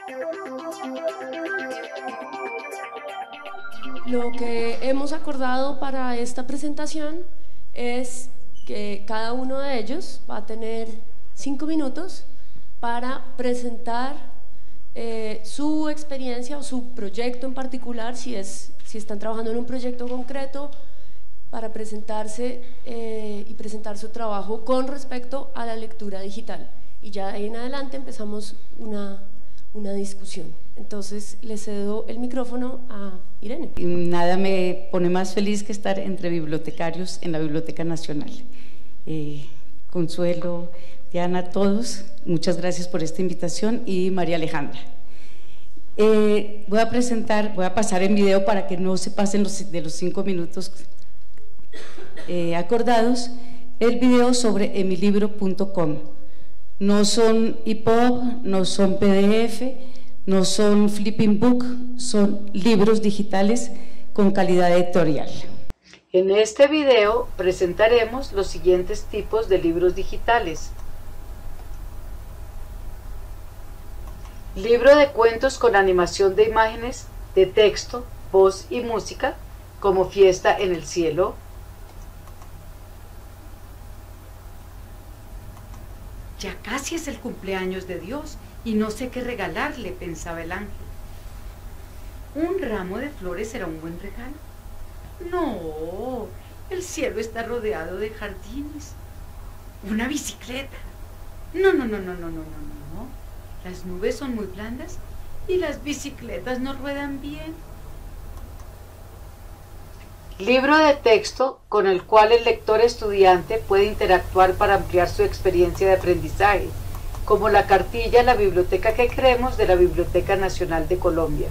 Lo que hemos acordado para esta presentación es que cada uno de ellos va a tener 5 minutos para presentar su experiencia o su proyecto en particular, si están trabajando en un proyecto concreto, para presentarse y presentar su trabajo con respecto a la lectura digital. Y ya de ahí en adelante empezamos una discusión. Entonces le cedo el micrófono a Irene. Nada me pone más feliz que estar entre bibliotecarios en la Biblioteca Nacional. Consuelo, Diana, todos, muchas gracias por esta invitación, y María Alejandra. Voy a pasar en video para que no se pasen de los 5 minutos acordados, el video sobre emilibro.com. No son EPUB, no son PDF, no son flipping book, son libros digitales con calidad editorial. En este video presentaremos los siguientes tipos de libros digitales: libro de cuentos con animación de imágenes, de texto, voz y música, como Fiesta en el Cielo. Ya casi es el cumpleaños de Dios y no sé qué regalarle, pensaba el ángel. ¿Un ramo de flores será un buen regalo? No, el cielo está rodeado de jardines. ¿Una bicicleta? No. Las nubes son muy blandas y las bicicletas no ruedan bien. Libro de texto con el cual el lector estudiante puede interactuar para ampliar su experiencia de aprendizaje, como la cartilla La biblioteca que queremos de la Biblioteca Nacional de Colombia.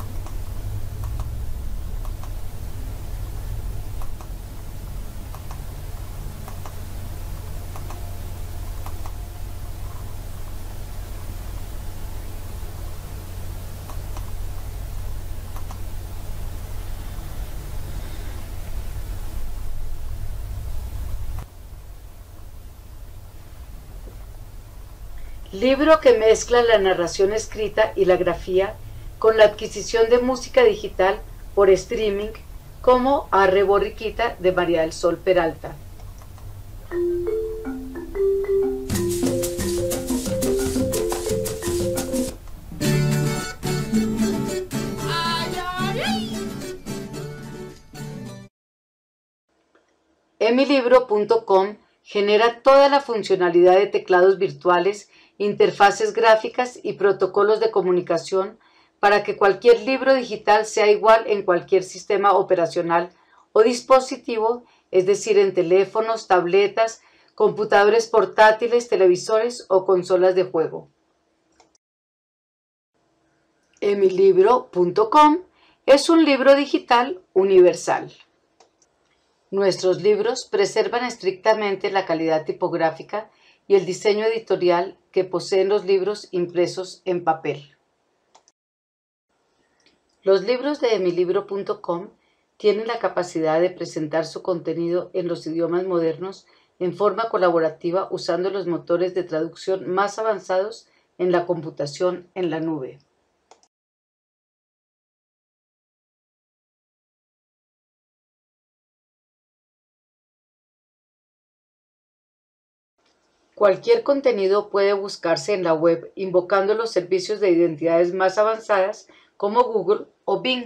Libro que mezcla la narración escrita y la grafía con la adquisición de música digital por streaming, como Arre Borriquita de María del Sol Peralta. emilibro.com genera toda la funcionalidad de teclados virtuales, interfaces gráficas y protocolos de comunicación para que cualquier libro digital sea igual en cualquier sistema operacional o dispositivo, es decir, en teléfonos, tabletas, computadores portátiles, televisores o consolas de juego. emilibro.com es un libro digital universal. Nuestros libros preservan estrictamente la calidad tipográfica y el diseño editorial que poseen los libros impresos en papel. Los libros de emilibro.com tienen la capacidad de presentar su contenido en los idiomas modernos en forma colaborativa usando los motores de traducción más avanzados en la computación en la nube. Cualquier contenido puede buscarse en la web invocando los servicios de identidades más avanzadas como Google o Bing.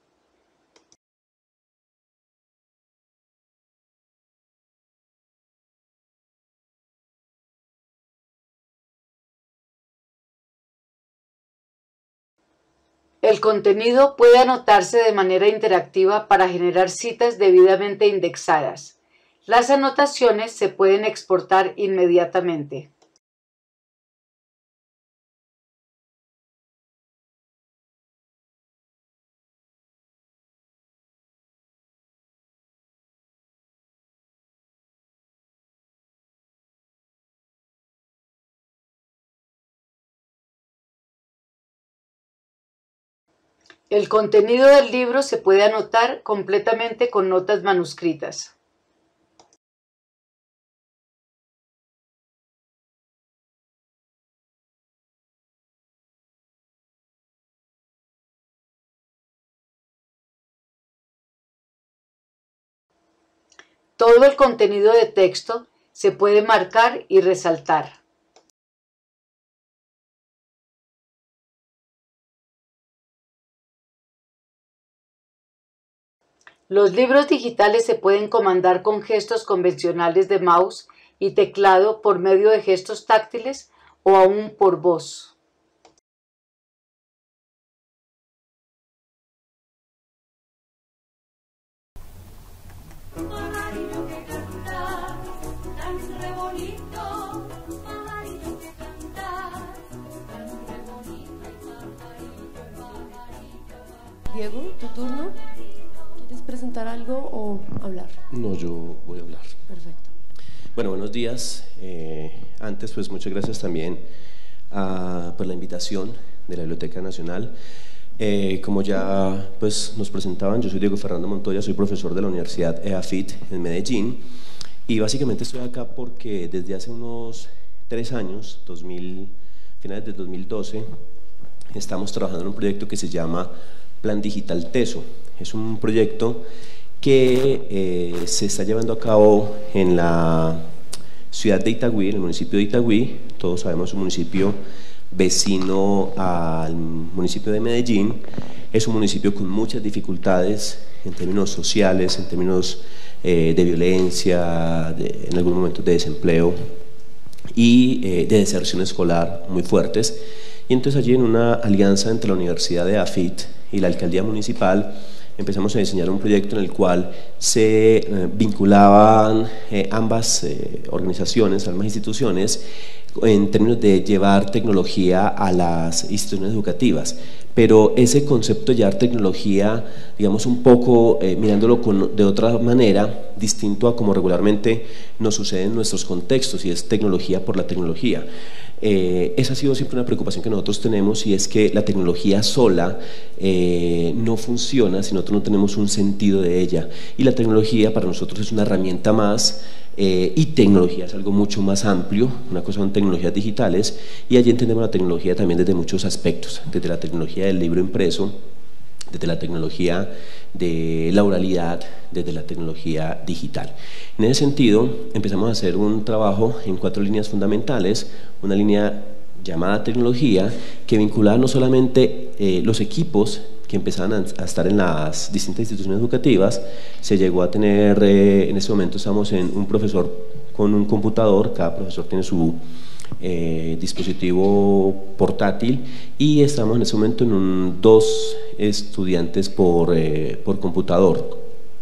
El contenido puede anotarse de manera interactiva para generar citas debidamente indexadas. Las anotaciones se pueden exportar inmediatamente. El contenido del libro se puede anotar completamente con notas manuscritas. Todo el contenido de texto se puede marcar y resaltar. Los libros digitales se pueden comandar con gestos convencionales de mouse y teclado por medio de gestos táctiles o aún por voz. Diego, tu turno. ¿Quieres presentar algo o hablar? No, yo voy a hablar. Perfecto. Bueno, buenos días. Antes, pues muchas gracias también por la invitación de la Biblioteca Nacional. Como ya pues, nos presentaban, yo soy Diego Fernando Montoya, soy profesor de la Universidad EAFIT en Medellín, y básicamente estoy acá porque desde hace unos 3 años, finales del 2012, estamos trabajando en un proyecto que se llama Plan Digital Teso. Es un proyecto que se está llevando a cabo en la ciudad de Itagüí, en el municipio de Itagüí. Todos sabemos, un municipio vecino al municipio de Medellín. Es un municipio con muchas dificultades en términos sociales, en términos de violencia, en algunos momentos de desempleo y de deserción escolar muy fuertes. Y entonces allí, en una alianza entre la Universidad de AFIT y la Alcaldía Municipal, empezamos a diseñar un proyecto en el cual se vinculaban ambas organizaciones, ambas instituciones, en términos de llevar tecnología a las instituciones educativas. Pero ese concepto de llevar tecnología, digamos, un poco mirándolo de otra manera, distinto a como regularmente nos sucede en nuestros contextos, y es tecnología por la tecnología. Esa ha sido siempre una preocupación que nosotros tenemos, y es que la tecnología sola no funciona si nosotros no tenemos un sentido de ella, y la tecnología para nosotros es una herramienta más, y tecnología es algo mucho más amplio. Una cosa son tecnologías digitales, y allí entendemos la tecnología también desde muchos aspectos, desde la tecnología del libro impreso, desde la tecnología de la oralidad, desde la tecnología digital. En ese sentido, empezamos a hacer un trabajo en 4 líneas fundamentales. Una línea llamada tecnología, que vinculaba no solamente los equipos que empezaban a estar en las distintas instituciones educativas. Se llegó a tener, en este momento estamos en un profesor con un computador, cada profesor tiene su dispositivo portátil, y estamos en este momento en 2 estudiantes por computador.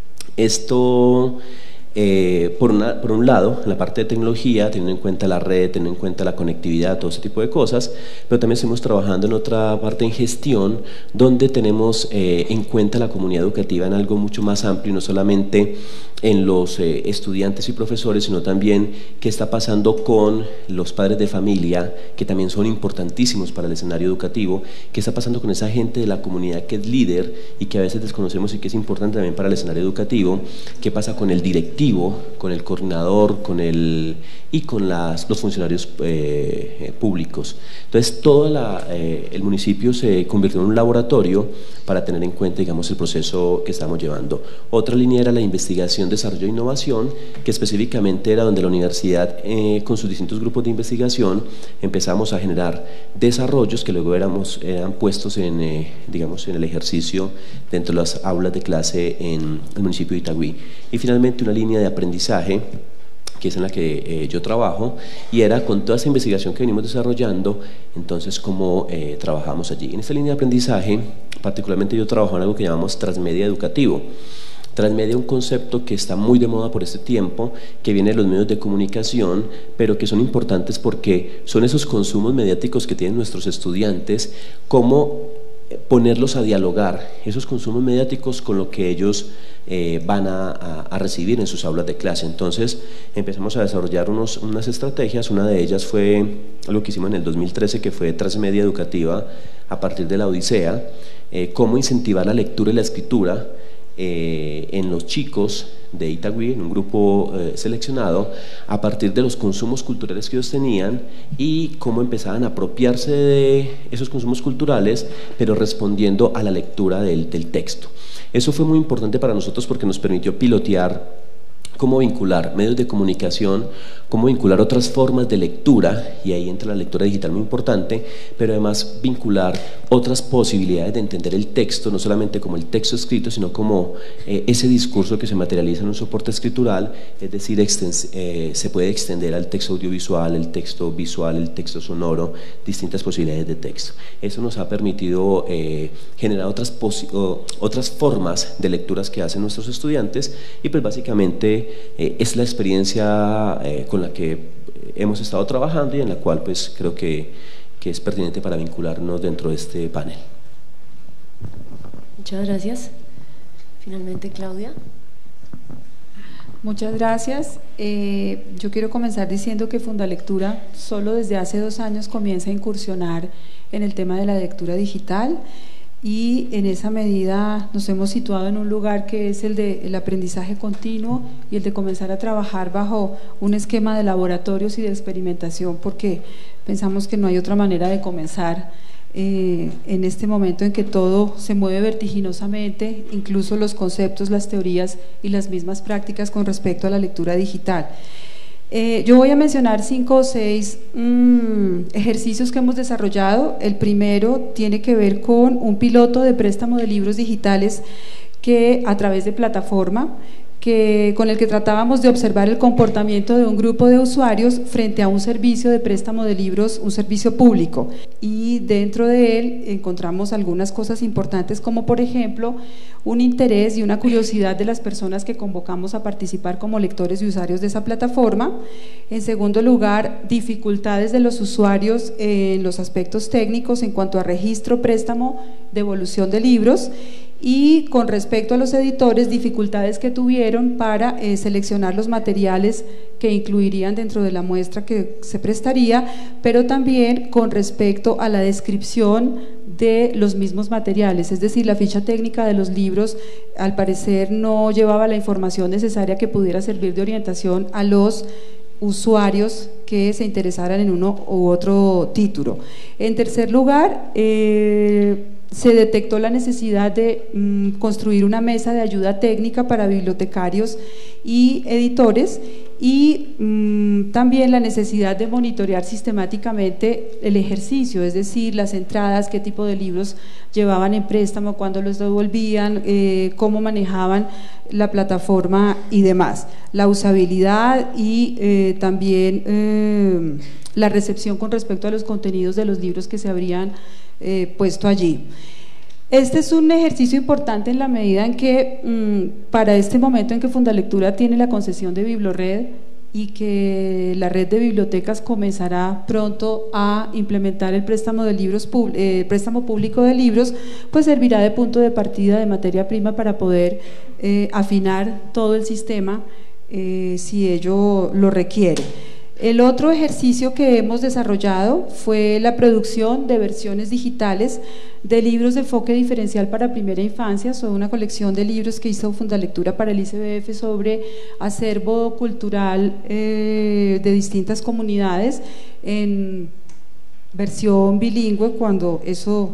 Esto, por un lado, en la parte de tecnología, teniendo en cuenta la red, teniendo en cuenta la conectividad, todo ese tipo de cosas, pero también estamos trabajando en otra parte, en gestión, donde tenemos en cuenta la comunidad educativa en algo mucho más amplio, y no solamente en los estudiantes y profesores, sino también qué está pasando con los padres de familia, que también son importantísimos para el escenario educativo, qué está pasando con esa gente de la comunidad que es líder y que a veces desconocemos y que es importante también para el escenario educativo, qué pasa con el directivo, con el coordinador, y con los funcionarios públicos. Entonces todo el municipio se convirtió en un laboratorio para tener en cuenta, digamos, el proceso que estamos llevando. Otra línea era la investigación, desarrollo e innovación, que específicamente era donde la universidad, con sus distintos grupos de investigación, empezamos a generar desarrollos que luego eran puestos digamos, en el ejercicio dentro de las aulas de clase en el municipio de Itagüí. Y finalmente una línea de aprendizaje, que es en la que yo trabajo, y era con toda esa investigación que venimos desarrollando, entonces cómo trabajamos allí. En esta línea de aprendizaje, particularmente yo trabajo en algo que llamamos transmedia educativo. Transmedia, un concepto que está muy de moda por este tiempo, que viene de los medios de comunicación, pero que son importantes porque son esos consumos mediáticos que tienen nuestros estudiantes, cómo ponerlos a dialogar esos consumos mediáticos con lo que ellos van a recibir en sus aulas de clase. Entonces empezamos a desarrollar unas estrategias. Una de ellas fue lo que hicimos en el 2013, que fue Transmedia Educativa a partir de la Odisea, cómo incentivar la lectura y la escritura en los chicos de Itagüí, en un grupo seleccionado, a partir de los consumos culturales que ellos tenían, y cómo empezaban a apropiarse de esos consumos culturales, pero respondiendo a la lectura del texto. Eso fue muy importante para nosotros porque nos permitió pilotear cómo vincular medios de comunicación, cómo vincular otras formas de lectura, y ahí entra la lectura digital muy importante, pero además vincular otras posibilidades de entender el texto, no solamente como el texto escrito, sino como ese discurso que se materializa en un soporte escritural, es decir, se puede extender al texto audiovisual, el texto visual, el texto sonoro, distintas posibilidades de texto. Eso nos ha permitido generar otras formas de lecturas que hacen nuestros estudiantes, y pues básicamente es la experiencia con la que hemos estado trabajando y en la cual pues creo que es pertinente para vincularnos dentro de este panel. Muchas gracias. Finalmente, Claudia. Muchas gracias. Yo quiero comenzar diciendo que Fundalectura solo desde hace 2 años comienza a incursionar en el tema de la lectura digital, y en esa medida nos hemos situado en un lugar que es el del aprendizaje continuo y el de comenzar a trabajar bajo un esquema de laboratorios y de experimentación, porque pensamos que no hay otra manera de comenzar en este momento en que todo se mueve vertiginosamente, incluso los conceptos, las teorías y las mismas prácticas con respecto a la lectura digital. Yo voy a mencionar 5 o 6 ejercicios que hemos desarrollado. El primero tiene que ver con un piloto de préstamo de libros digitales que a través de plataforma, con el que tratábamos de observar el comportamiento de un grupo de usuarios frente a un servicio de préstamo de libros, un servicio público, y dentro de él encontramos algunas cosas importantes, como por ejemplo un interés y una curiosidad de las personas que convocamos a participar como lectores y usuarios de esa plataforma. En segundo lugar, dificultades de los usuarios en los aspectos técnicos en cuanto a registro, préstamo, devolución de libros. Y con respecto a los editores, dificultades que tuvieron para seleccionar los materiales que incluirían dentro de la muestra que se prestaría, pero también con respecto a la descripción de los mismos materiales, es decir, la ficha técnica de los libros al parecer no llevaba la información necesaria que pudiera servir de orientación a los usuarios que se interesaran en uno u otro título. En tercer lugar, se detectó la necesidad de construir una mesa de ayuda técnica para bibliotecarios y editores, y también la necesidad de monitorear sistemáticamente el ejercicio, es decir, las entradas, qué tipo de libros llevaban en préstamo, cuándo los devolvían, cómo manejaban la plataforma y demás, la usabilidad y también la recepción con respecto a los contenidos de los libros que se habrían puesto allí. Este es un ejercicio importante en la medida en que para este momento en que Fundalectura tiene la concesión de Biblored y que la red de bibliotecas comenzará pronto a implementar el préstamo de libros, préstamo público de libros, pues servirá de punto de partida de materia prima para poder afinar todo el sistema si ello lo requiere. El otro ejercicio que hemos desarrollado fue la producción de versiones digitales de libros de enfoque diferencial para primera infancia, sobre una colección de libros que hizo Fundalectura para el ICBF sobre acervo cultural de distintas comunidades en versión bilingüe, cuando eso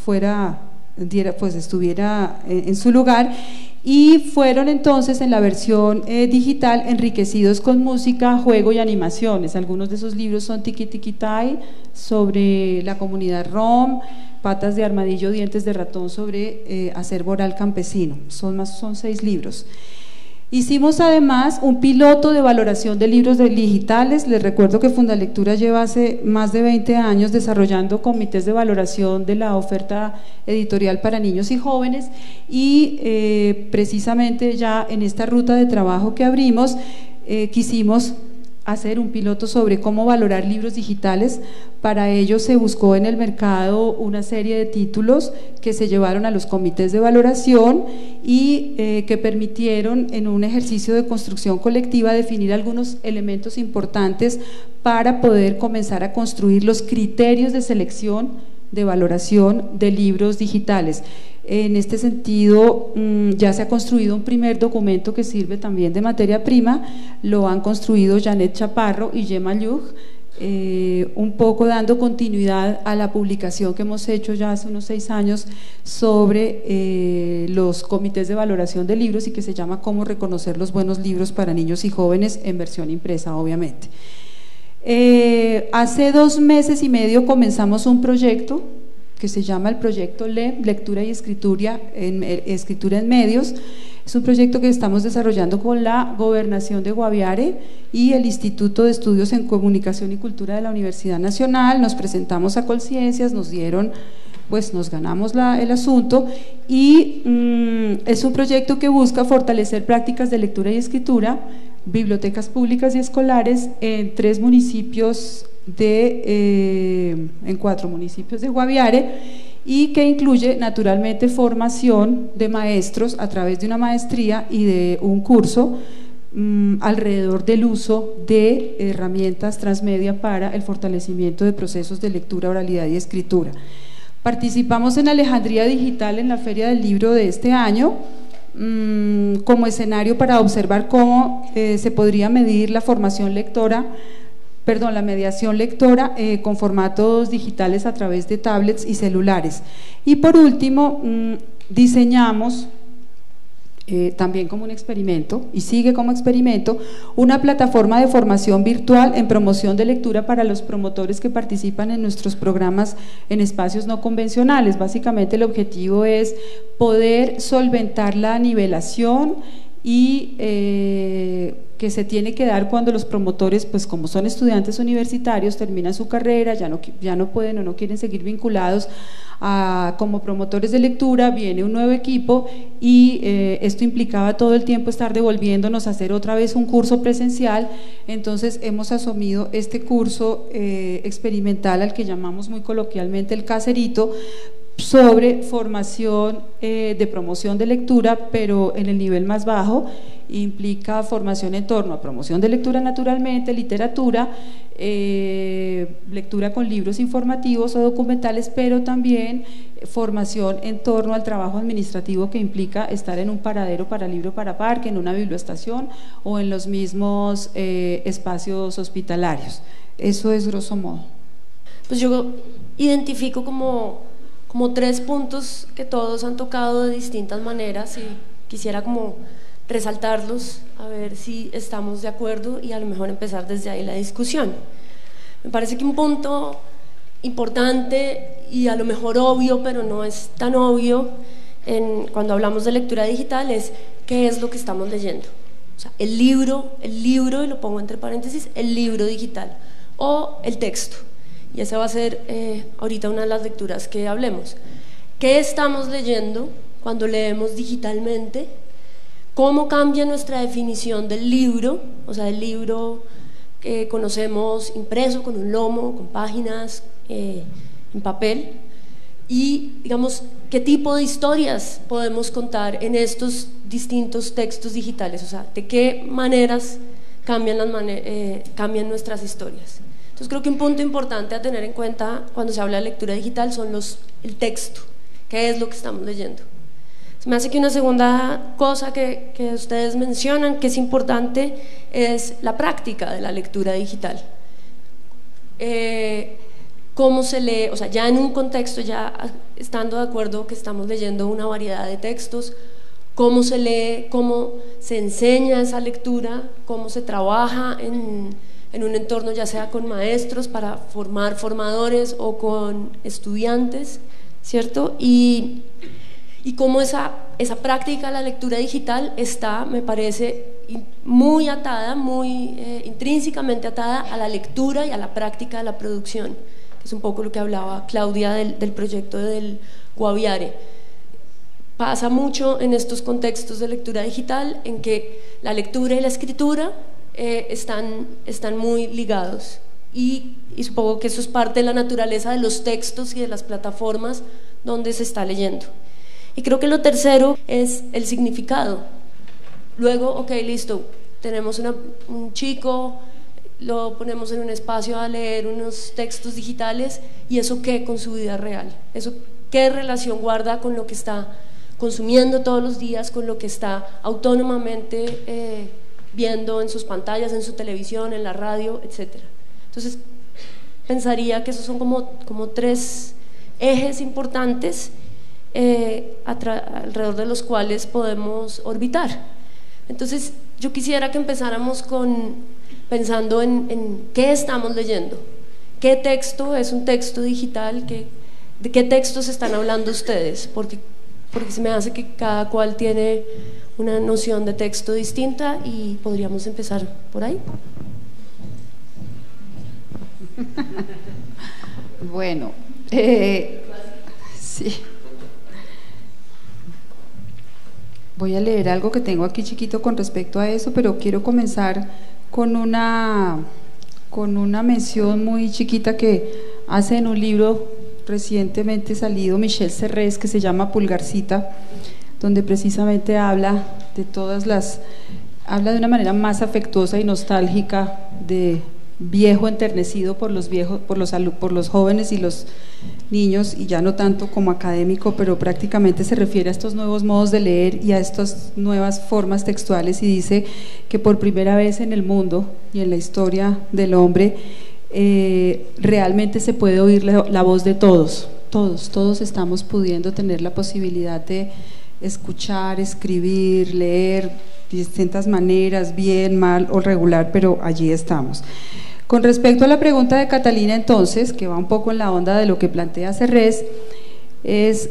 estuviera en su lugar. Y fueron entonces en la versión digital enriquecidos con música, juego y animaciones. Algunos de esos libros son Tiki Tiki Tai sobre la comunidad rom, Patas de armadillo, dientes de ratón sobre acervo oral campesino. Son 6 libros. Hicimos además un piloto de valoración de libros digitales. Les recuerdo que Fundalectura lleva hace más de 20 años desarrollando comités de valoración de la oferta editorial para niños y jóvenes, y precisamente ya en esta ruta de trabajo que abrimos quisimos hacer un piloto sobre cómo valorar libros digitales. Para ello se buscó en el mercado una serie de títulos que se llevaron a los comités de valoración y que permitieron en un ejercicio de construcción colectiva definir algunos elementos importantes para poder comenzar a construir los criterios de selección de valoración de libros digitales. En este sentido, ya se ha construido un primer documento que sirve también de materia prima. Lo han construido Janet Chaparro y Gemma Lluch, un poco dando continuidad a la publicación que hemos hecho ya hace unos 6 años sobre los comités de valoración de libros y que se llama Cómo reconocer los buenos libros para niños y jóvenes, en versión impresa, obviamente. Hace 2 meses y medio comenzamos un proyecto que se llama el proyecto Lectura y Escritura en Medios. Es un proyecto que estamos desarrollando con la Gobernación de Guaviare y el Instituto de Estudios en Comunicación y Cultura de la Universidad Nacional. Nos presentamos a Colciencias, nos ganamos el asunto y es un proyecto que busca fortalecer prácticas de lectura y escritura, bibliotecas públicas y escolares en 4 municipios de Guaviare, y que incluye naturalmente formación de maestros a través de una maestría y de un curso alrededor del uso de herramientas transmedia para el fortalecimiento de procesos de lectura, oralidad y escritura. Participamos en Alejandría Digital en la Feria del Libro de este año como escenario para observar cómo se podría medir la la mediación lectora con formatos digitales a través de tablets y celulares. Y por último, diseñamos también como un experimento, y sigue como experimento, una plataforma de formación virtual en promoción de lectura para los promotores que participan en nuestros programas en espacios no convencionales. Básicamente el objetivo es poder solventar la nivelación y que se tiene que dar cuando los promotores, pues como son estudiantes universitarios, terminan su carrera, ya no pueden o no quieren seguir vinculados como promotores de lectura, viene un nuevo equipo y esto implicaba todo el tiempo estar devolviéndonos a hacer otra vez un curso presencial. Entonces hemos asumido este curso experimental al que llamamos muy coloquialmente el caserito, sobre formación de promoción de lectura, pero en el nivel más bajo. Implica formación en torno a promoción de lectura naturalmente, literatura, lectura con libros informativos o documentales, pero también formación en torno al trabajo administrativo que implica estar en un paradero para libro para parque, en una biblioestación o en los mismos espacios hospitalarios. Eso es grosso modo. Pues yo identifico como 3 puntos que todos han tocado de distintas maneras y quisiera como resaltarlos, a ver si estamos de acuerdo y a lo mejor empezar desde ahí la discusión. Me parece que un punto importante y a lo mejor obvio, pero no es tan obvio cuando hablamos de lectura digital, es qué es lo que estamos leyendo. O sea, el libro, y lo pongo entre paréntesis, el libro digital o el texto. Y esa va a ser ahorita una de las lecturas que hablemos. ¿Qué estamos leyendo cuando leemos digitalmente? ¿Cómo cambia nuestra definición del libro? O sea, el libro que conocemos impreso, con un lomo, con páginas, en papel. Y, digamos, ¿qué tipo de historias podemos contar en estos distintos textos digitales? O sea, ¿de qué maneras cambian nuestras historias? Entonces creo que un punto importante a tener en cuenta cuando se habla de lectura digital son el texto, qué es lo que estamos leyendo. Se me hace que una segunda cosa que ustedes mencionan que es importante es la práctica de la lectura digital. Cómo se lee, o sea, ya en un contexto, ya estando de acuerdo que estamos leyendo una variedad de textos, cómo se lee, cómo se enseña esa lectura, cómo se trabaja en un entorno ya sea con maestros para formar formadores o con estudiantes, ¿cierto? Y cómo esa práctica de la lectura digital está, me parece, muy atada, muy intrínsecamente atada a la lectura y a la práctica de la producción, que es un poco lo que hablaba Claudia del proyecto del Guaviare. Pasa mucho en estos contextos de lectura digital en que la lectura y la escritura están muy ligados y supongo que eso es parte de la naturaleza de los textos y de las plataformas donde se está leyendo. Y creo que lo tercero es el significado. Luego, ok, listo, tenemos un chico, lo ponemos en un espacio a leer unos textos digitales, ¿y eso qué con su vida real? ¿Eso qué relación guarda con lo que está consumiendo todos los días, con lo que está autónomamente viendo en sus pantallas, en su televisión, en la radio, etcétera? Entonces, pensaría que esos son como tres ejes importantes alrededor de los cuales podemos orbitar. Entonces yo quisiera que empezáramos pensando en qué estamos leyendo, qué texto es un texto digital, de qué textos están hablando ustedes, porque se me hace que cada cual tiene una noción de texto distinta y podríamos empezar por ahí. Bueno, sí. Voy a leer algo que tengo aquí chiquito con respecto a eso, pero quiero comenzar con una mención muy chiquita que hace en un libro recientemente salido Michel Serres, que se llama Pulgarcita, donde precisamente habla de una manera más afectuosa y nostálgica de viejo enternecido por los jóvenes y los niños, y ya no tanto como académico, pero prácticamente se refiere a estos nuevos modos de leer y a estas nuevas formas textuales, y dice que por primera vez en el mundo y en la historia del hombre realmente se puede oír la voz de todos estamos pudiendo tener la posibilidad de escuchar, escribir, leer de distintas maneras, bien, mal o regular, pero allí estamos. Con respecto a la pregunta de Catalina, entonces, que va un poco en la onda de lo que plantea Serres, es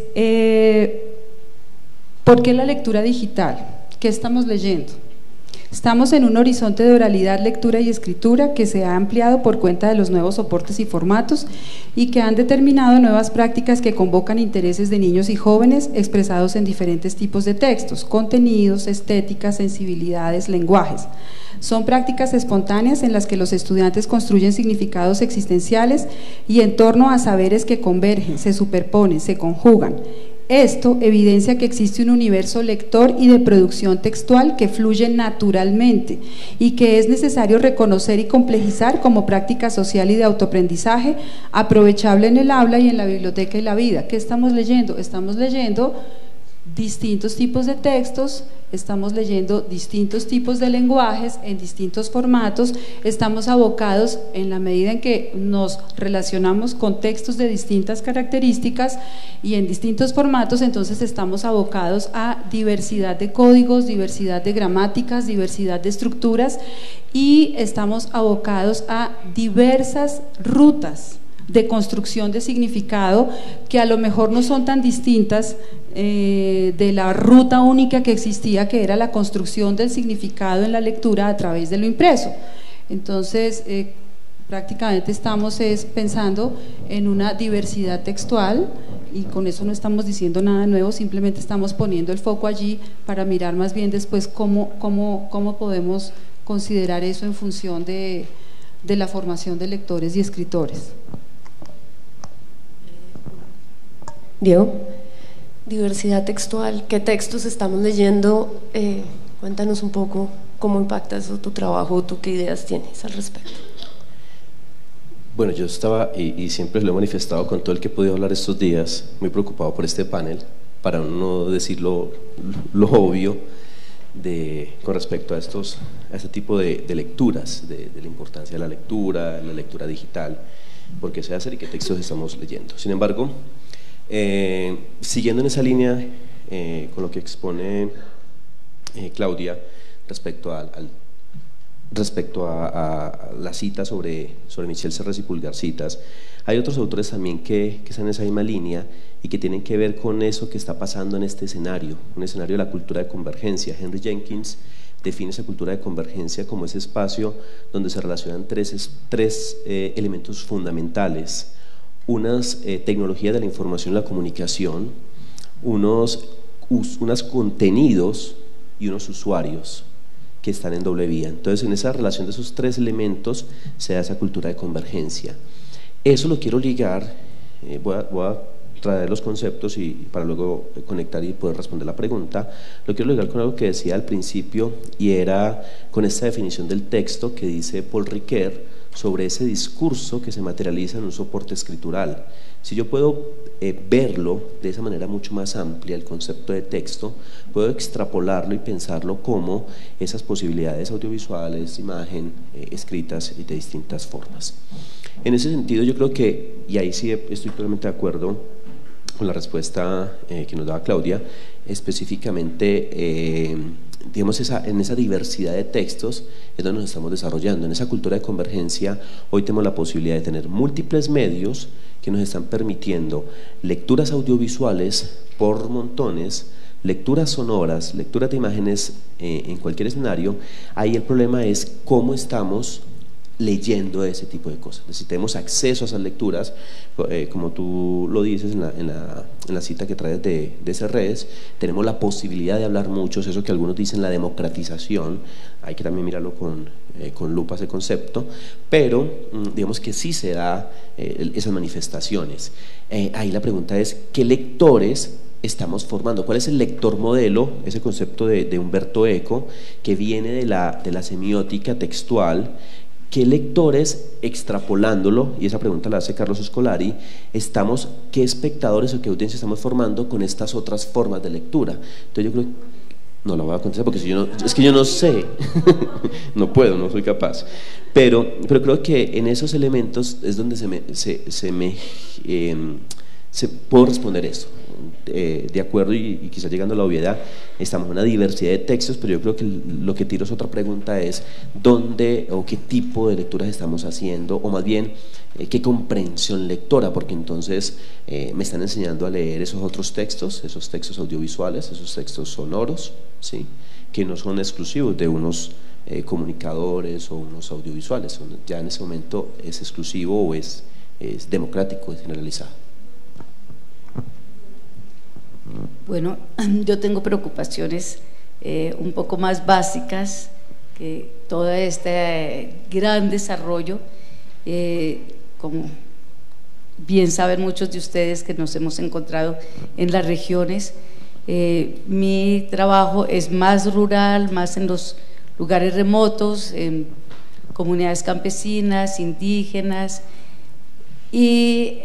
¿por qué la lectura digital? ¿Qué estamos leyendo? Estamos en un horizonte de oralidad, lectura y escritura que se ha ampliado por cuenta de los nuevos soportes y formatos y que han determinado nuevas prácticas que convocan intereses de niños y jóvenes expresados en diferentes tipos de textos, contenidos, estéticas, sensibilidades, lenguajes. Son prácticas espontáneas en las que los estudiantes construyen significados existenciales y en torno a saberes que convergen, se superponen, se conjugan. Esto evidencia que existe un universo lector y de producción textual que fluye naturalmente y que es necesario reconocer y complejizar como práctica social y de autoaprendizaje aprovechable en el aula y en la biblioteca y la vida. ¿Qué estamos leyendo? Estamos leyendo distintos tipos de textos, estamos leyendo distintos tipos de lenguajes en distintos formatos, estamos abocados en la medida en que nos relacionamos con textos de distintas características y en distintos formatos, entonces estamos abocados a diversidad de códigos, diversidad de gramáticas, diversidad de estructuras y estamos abocados a diversas rutas de construcción de significado que a lo mejor no son tan distintas de la ruta única que existía, que era la construcción del significado en la lectura a través de lo impreso. Entonces prácticamente estamos pensando en una diversidad textual y con eso no estamos diciendo nada nuevo, simplemente estamos poniendo el foco allí para mirar más bien después cómo podemos considerar eso en función de la formación de lectores y escritores. Diego, diversidad textual, ¿qué textos estamos leyendo? Cuéntanos un poco cómo impacta eso tu trabajo, tú qué ideas tienes al respecto. Bueno, yo estaba, y siempre lo he manifestado con todo el que he podido hablar estos días, muy preocupado por este panel, para no decir lo obvio con respecto a este tipo de lecturas, de la importancia de la lectura digital, por qué se hace y qué textos estamos leyendo. Sin embargo, siguiendo en esa línea con lo que expone Claudia respecto a la cita sobre Michel Serres y Pulgarcitas, hay otros autores también que están en esa misma línea y que tienen que ver con eso que está pasando en este escenario, un escenario de la cultura de convergencia. Henry Jenkins define esa cultura de convergencia como ese espacio donde se relacionan tres elementos fundamentales: unas tecnologías de la información y la comunicación, unos contenidos y unos usuarios que están en doble vía. Entonces, en esa relación de esos tres elementos se da esa cultura de convergencia. Eso lo quiero ligar, voy a traer los conceptos y para luego conectar y poder responder la pregunta. Lo quiero ligar con algo que decía al principio y era con esta definición del texto que dice Paul Ricoeur sobre ese discurso que se materializa en un soporte escritural. Si yo puedo verlo de esa manera mucho más amplia, el concepto de texto, puedo extrapolarlo y pensarlo como esas posibilidades audiovisuales, imagen, escritas y de distintas formas. En ese sentido yo creo que, y ahí sí estoy totalmente de acuerdo con la respuesta que nos daba Claudia, específicamente digamos en esa diversidad de textos es donde nos estamos desarrollando. En esa cultura de convergencia hoy tenemos la posibilidad de tener múltiples medios que nos están permitiendo lecturas audiovisuales por montones, lecturas sonoras, lecturas de imágenes en cualquier escenario. Ahí el problema es cómo estamos leyendo ese tipo de cosas. Si tenemos acceso a esas lecturas, como tú lo dices en la cita que traes de redes, tenemos la posibilidad de hablar mucho, eso que algunos dicen la democratización, hay que también mirarlo con lupa ese concepto, pero digamos que sí se da esas manifestaciones. Ahí la pregunta es, ¿qué lectores estamos formando? ¿Cuál es el lector modelo? Ese concepto de Umberto Eco, que viene de la semiótica textual. ¿Qué lectores, extrapolándolo, y esa pregunta la hace Carlos Scolari, qué espectadores o qué audiencia estamos formando con estas otras formas de lectura? Entonces yo creo, no la voy a contestar porque es que yo no sé, no puedo, no soy capaz, pero creo que en esos elementos es donde se puedo responder eso. De acuerdo, y quizás llegando a la obviedad, estamos en una diversidad de textos, pero yo creo que lo que tiro es otra pregunta, es ¿dónde o qué tipo de lecturas estamos haciendo? O más bien, ¿qué comprensión lectora? Porque entonces me están enseñando a leer esos otros textos, esos textos audiovisuales, esos textos sonoros, ¿sí?, que no son exclusivos de unos comunicadores o unos audiovisuales. Ya en ese momento es exclusivo o es democrático, es generalizado. Bueno, yo tengo preocupaciones un poco más básicas que todo este gran desarrollo. Como bien saben muchos de ustedes que nos hemos encontrado en las regiones, mi trabajo es más rural, más en los lugares remotos, en comunidades campesinas, indígenas. ¿Y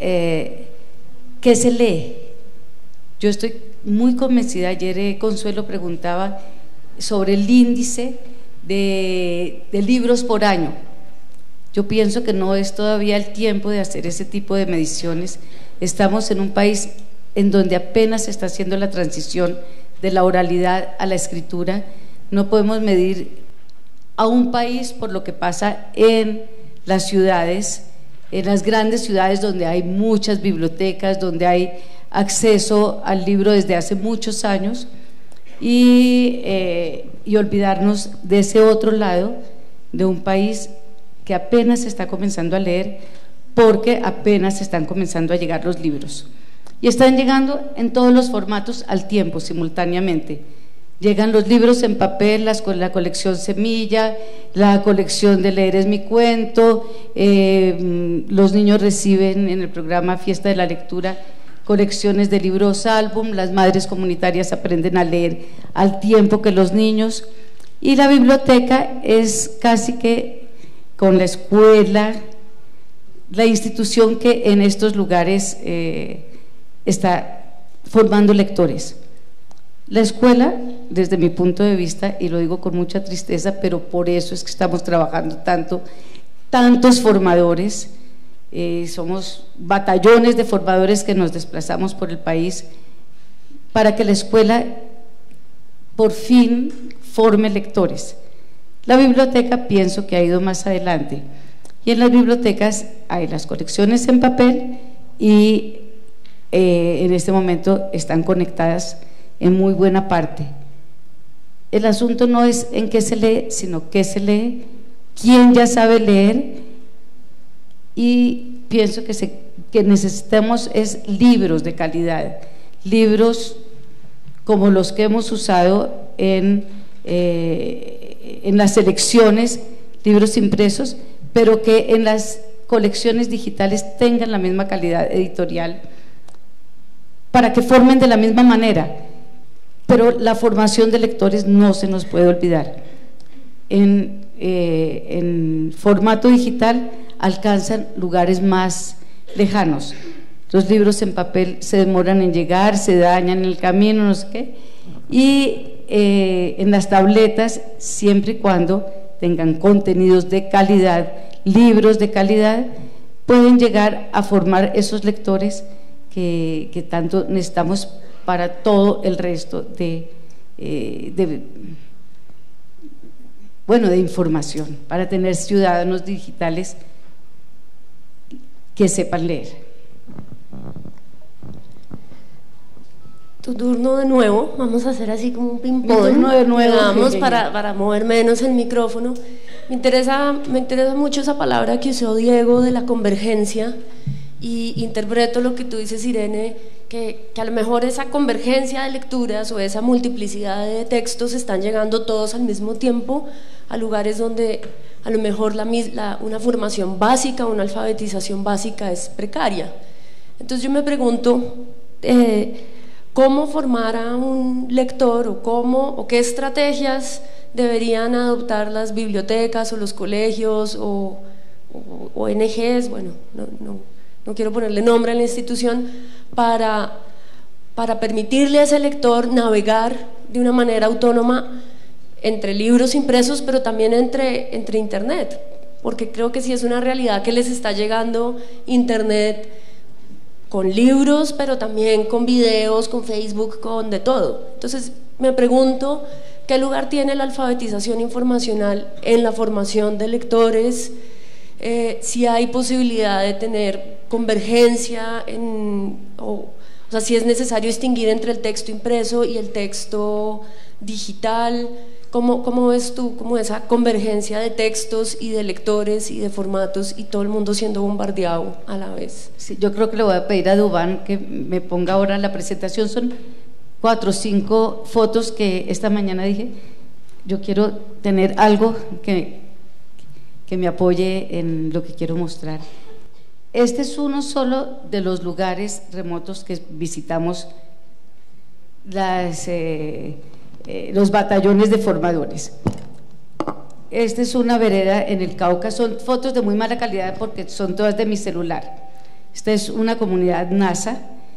qué se lee? Yo estoy muy convencida, ayer Consuelo preguntaba sobre el índice de libros por año. Yo pienso que no es todavía el tiempo de hacer ese tipo de mediciones. Estamos en un país en donde apenas se está haciendo la transición de la oralidad a la escritura. No podemos medir a un país por lo que pasa en las ciudades, en las grandes ciudades donde hay muchas bibliotecas, donde hay acceso al libro desde hace muchos años, y olvidarnos de ese otro lado, de un país que apenas está comenzando a leer, porque apenas están comenzando a llegar los libros, y están llegando en todos los formatos al tiempo, simultáneamente. Llegan los libros en papel, la colección Semilla, la colección de Leer es mi cuento, los niños reciben en el programa Fiesta de la Lectura colecciones de libros álbum, las madres comunitarias aprenden a leer al tiempo que los niños, y la biblioteca es casi que con la escuela, la institución que en estos lugares está formando lectores. La escuela, desde mi punto de vista, y lo digo con mucha tristeza, pero por eso es que estamos trabajando tantos formadores, somos batallones de formadores que nos desplazamos por el país para que la escuela por fin forme lectores. La biblioteca pienso que ha ido más adelante, y en las bibliotecas hay las colecciones en papel y en este momento están conectadas en muy buena parte. El asunto no es en qué se lee, sino qué se lee, quién ya sabe leer, y pienso que necesitamos libros de calidad, libros como los que hemos usado en las selecciones, libros impresos, pero que en las colecciones digitales tengan la misma calidad editorial, para que formen de la misma manera. Pero la formación de lectores no se nos puede olvidar. En formato digital alcanzan lugares más lejanos. Los libros en papel se demoran en llegar, se dañan en el camino, no sé qué. Y en las tabletas, siempre y cuando tengan contenidos de calidad, libros de calidad, pueden llegar a formar esos lectores que tanto necesitamos para todo el resto de información, para tener ciudadanos digitales que sepan leer. Tu turno de nuevo, vamos a hacer así como un ping-pong. Turno de nuevo. Vamos para mover menos el micrófono. Me interesa mucho esa palabra que usó Diego de la convergencia, y interpreto lo que tú dices, Irene, que a lo mejor esa convergencia de lecturas o esa multiplicidad de textos están llegando todos al mismo tiempo a lugares donde a lo mejor una formación básica, una alfabetización básica es precaria. Entonces yo me pregunto, ¿cómo formar a un lector o qué estrategias deberían adoptar las bibliotecas o los colegios o ONGs? Bueno, no quiero ponerle nombre a la institución, para permitirle a ese lector navegar de una manera autónoma entre libros impresos, pero también entre internet, porque creo que sí es una realidad que les está llegando internet con libros, pero también con videos, con Facebook, con de todo. Entonces me pregunto, ¿qué lugar tiene la alfabetización informacional en la formación de lectores? Si hay posibilidad de tener convergencia o sea, si es necesario distinguir entre el texto impreso y el texto digital. ¿Cómo ves tú como esa convergencia de textos y de lectores y de formatos y todo el mundo siendo bombardeado a la vez? Sí, yo creo que le voy a pedir a Dubán que me ponga ahora la presentación. Son 4 o 5 fotos que esta mañana dije, yo quiero tener algo que me apoye en lo que quiero mostrar. Este es uno solo de los lugares remotos que visitamos, los batallones de formadores. Esta es una vereda en el Cauca, son fotos de muy mala calidad porque son todas de mi celular. Esta es una comunidad NASA,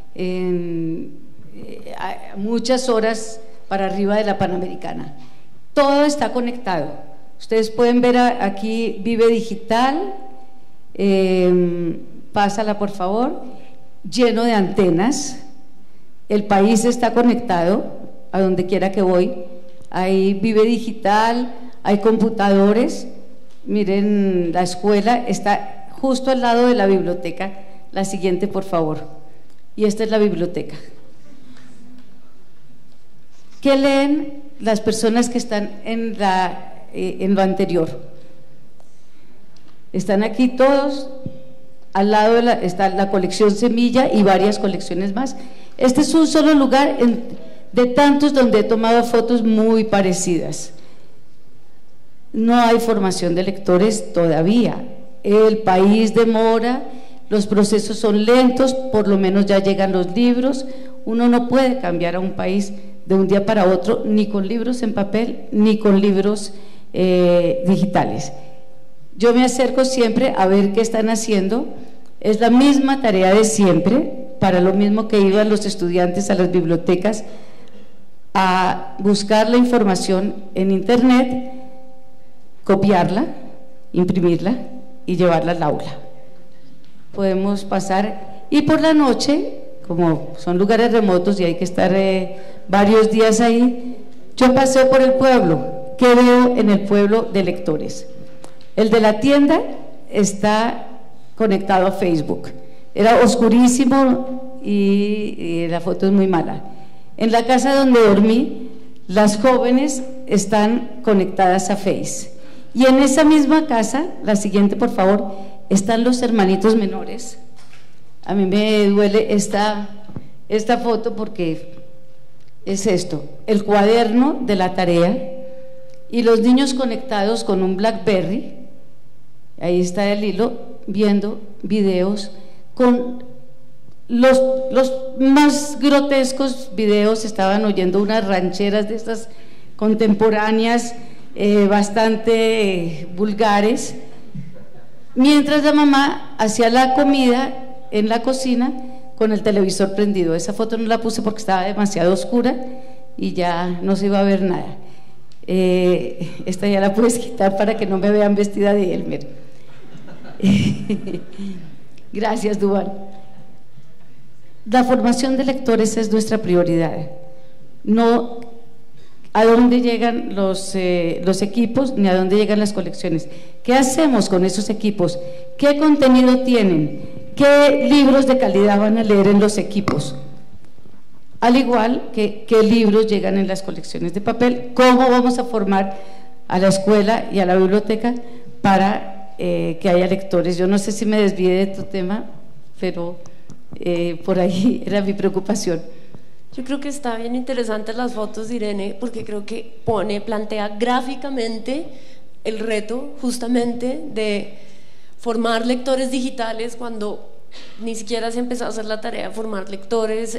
muchas horas para arriba de la Panamericana. Todo está conectado. Ustedes pueden ver aquí Vive Digital, pásala por favor, lleno de antenas. El país está conectado a donde quiera que voy. Hay Vive Digital, hay computadores. Miren, la escuela está justo al lado de la biblioteca. La siguiente, por favor. Y esta es la biblioteca. ¿Qué leen las personas que están en lo anterior? Están aquí todos, al lado está la colección Semilla y varias colecciones más. Este es un solo lugar de tantos donde he tomado fotos muy parecidas. No hay formación de lectores todavía. El país demora, los procesos son lentos, por lo menos ya llegan los libros. Uno no puede cambiar a un país de un día para otro, ni con libros en papel, ni con libros digitales. Yo me acerco siempre a ver qué están haciendo. Es la misma tarea de siempre, para lo mismo que iban los estudiantes a las bibliotecas a buscar la información en internet, copiarla, imprimirla y llevarla al aula. Podemos pasar, y por la noche, como son lugares remotos y hay que estar varios días ahí, yo paseo por el pueblo. ¿Qué veo en el pueblo de lectores? El de la tienda está conectado a Facebook. Era oscurísimo y la foto es muy mala. En la casa donde dormí, las jóvenes están conectadas a Face. Y en esa misma casa, la siguiente por favor, están los hermanitos menores. A mí me duele esta foto porque es esto, el cuaderno de la tarea y los niños conectados con un BlackBerry. Ahí está el hilo, viendo videos con los más grotescos videos. Estaban oyendo unas rancheras de estas contemporáneas bastante vulgares, mientras la mamá hacía la comida en la cocina con el televisor prendido. Esa foto no la puse porque estaba demasiado oscura y ya no se iba a ver nada. Esta ya la puedes quitar para que no me vean vestida de Elmer. Gracias, Duván. La formación de lectores es nuestra prioridad. No a dónde llegan los equipos ni a dónde llegan las colecciones. ¿Qué hacemos con esos equipos? ¿Qué contenido tienen? ¿Qué libros de calidad van a leer en los equipos? Al igual que qué libros llegan en las colecciones de papel. ¿Cómo vamos a formar a la escuela y a la biblioteca para que haya lectores? Yo no sé si me desvié de tu tema, pero por ahí era mi preocupación. Yo creo que está bien interesantes las fotos de Irene, porque creo que plantea gráficamente el reto justamente de formar lectores digitales cuando ni siquiera se empezó a hacer la tarea de formar lectores,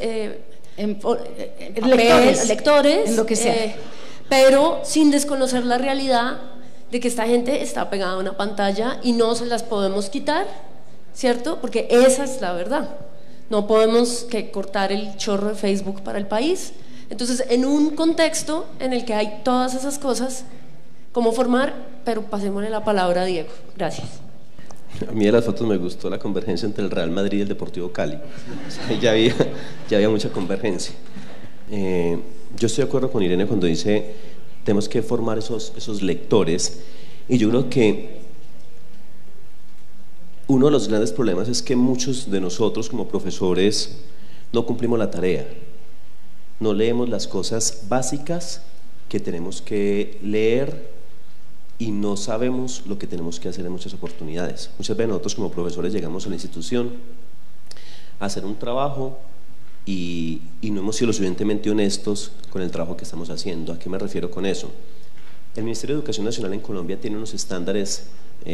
lectores, en lo que sea. Pero sin desconocer la realidad de que esta gente está pegada a una pantalla y no se las podemos quitar, ¿cierto? Porque esa es la verdad. No podemos cortar el chorro de Facebook para el país. Entonces, en un contexto en el que hay todas esas cosas, ¿cómo formar? Pero pasémosle la palabra a Diego. Gracias. A mí de las fotos me gustó la convergencia entre el Real Madrid y el Deportivo Cali. O sea, ya había mucha convergencia. Yo estoy de acuerdo con Irene cuando dice tenemos que formar esos lectores, y yo creo que uno de los grandes problemas es que muchos de nosotros como profesores no cumplimos la tarea, no leemos las cosas básicas que tenemos que leer y no sabemos lo que tenemos que hacer en muchas oportunidades. Muchas veces nosotros como profesores llegamos a la institución a hacer un trabajo y no hemos sido lo suficientemente honestos con el trabajo que estamos haciendo. ¿A qué me refiero con eso? El Ministerio de Educación Nacional en Colombia tiene unos estándares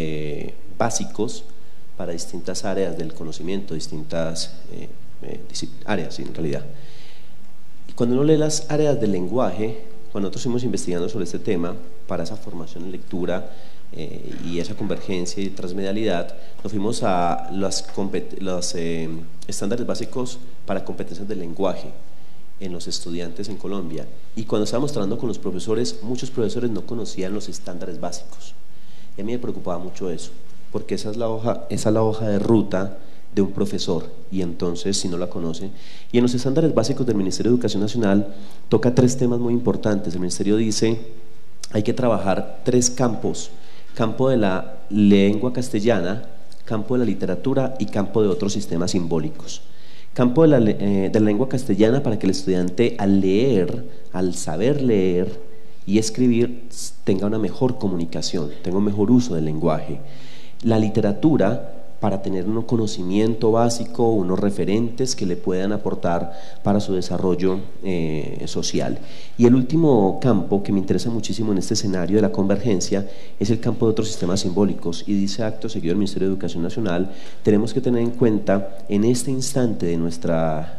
básicos para distintas áreas del conocimiento, distintas áreas en realidad. Y cuando uno lee las áreas del lenguaje, cuando nosotros estuvimos investigando sobre este tema, para esa formación en lectura y esa convergencia y transmedialidad, nos fuimos a los estándares básicos para competencias del lenguaje en los estudiantes en Colombia. Y cuando estábamos trabajando con los profesores, muchos profesores no conocían los estándares básicos. Y a mí me preocupaba mucho eso, porque esa es la hoja de ruta de un profesor, y entonces si no la conoce, y en los estándares básicos del Ministerio de Educación Nacional toca 3 temas muy importantes. El Ministerio dice hay que trabajar 3 campos: campo de la lengua castellana, campo de la literatura y campo de otros sistemas simbólicos. Campo de la lengua castellana para que el estudiante al leer, al saber leer y escribir, tenga una mejor comunicación, tenga un mejor uso del lenguaje. La literatura para tener un conocimiento básico, unos referentes que le puedan aportar para su desarrollo social. Y el último campo que me interesa muchísimo en este escenario de la convergencia es el campo de otros sistemas simbólicos, y dice acto seguido el Ministerio de Educación Nacional: tenemos que tener en cuenta en este instante de nuestra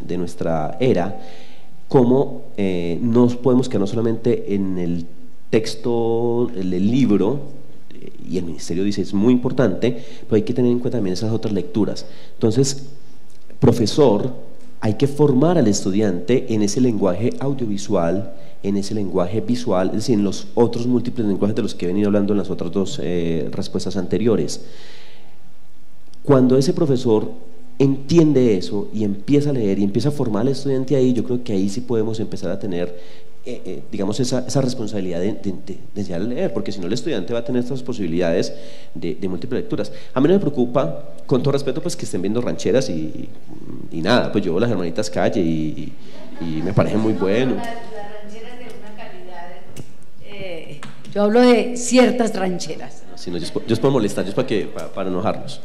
era cómo no podemos quedarnos solamente en el texto, el libro. Y el Ministerio dice es muy importante, pero hay que tener en cuenta también esas otras lecturas. Entonces, profesor, hay que formar al estudiante en ese lenguaje audiovisual, en ese lenguaje visual, es decir, en los otros múltiples lenguajes de los que he venido hablando en las otras 2 respuestas anteriores. Cuando ese profesor entiende eso y empieza a leer y empieza a formar al estudiante ahí, yo creo que ahí sí podemos empezar a tener digamos esa responsabilidad de enseñar a leer, porque si no el estudiante va a tener estas posibilidades de múltiples lecturas. A mí no me preocupa, con todo respeto, pues que estén viendo rancheras y nada, pues yo veo las hermanitas Calle y me parece muy bueno. Las rancheras de una calidad, yo hablo de ciertas rancheras. Sí, no, yo es por molestar, yo es para enojarlos.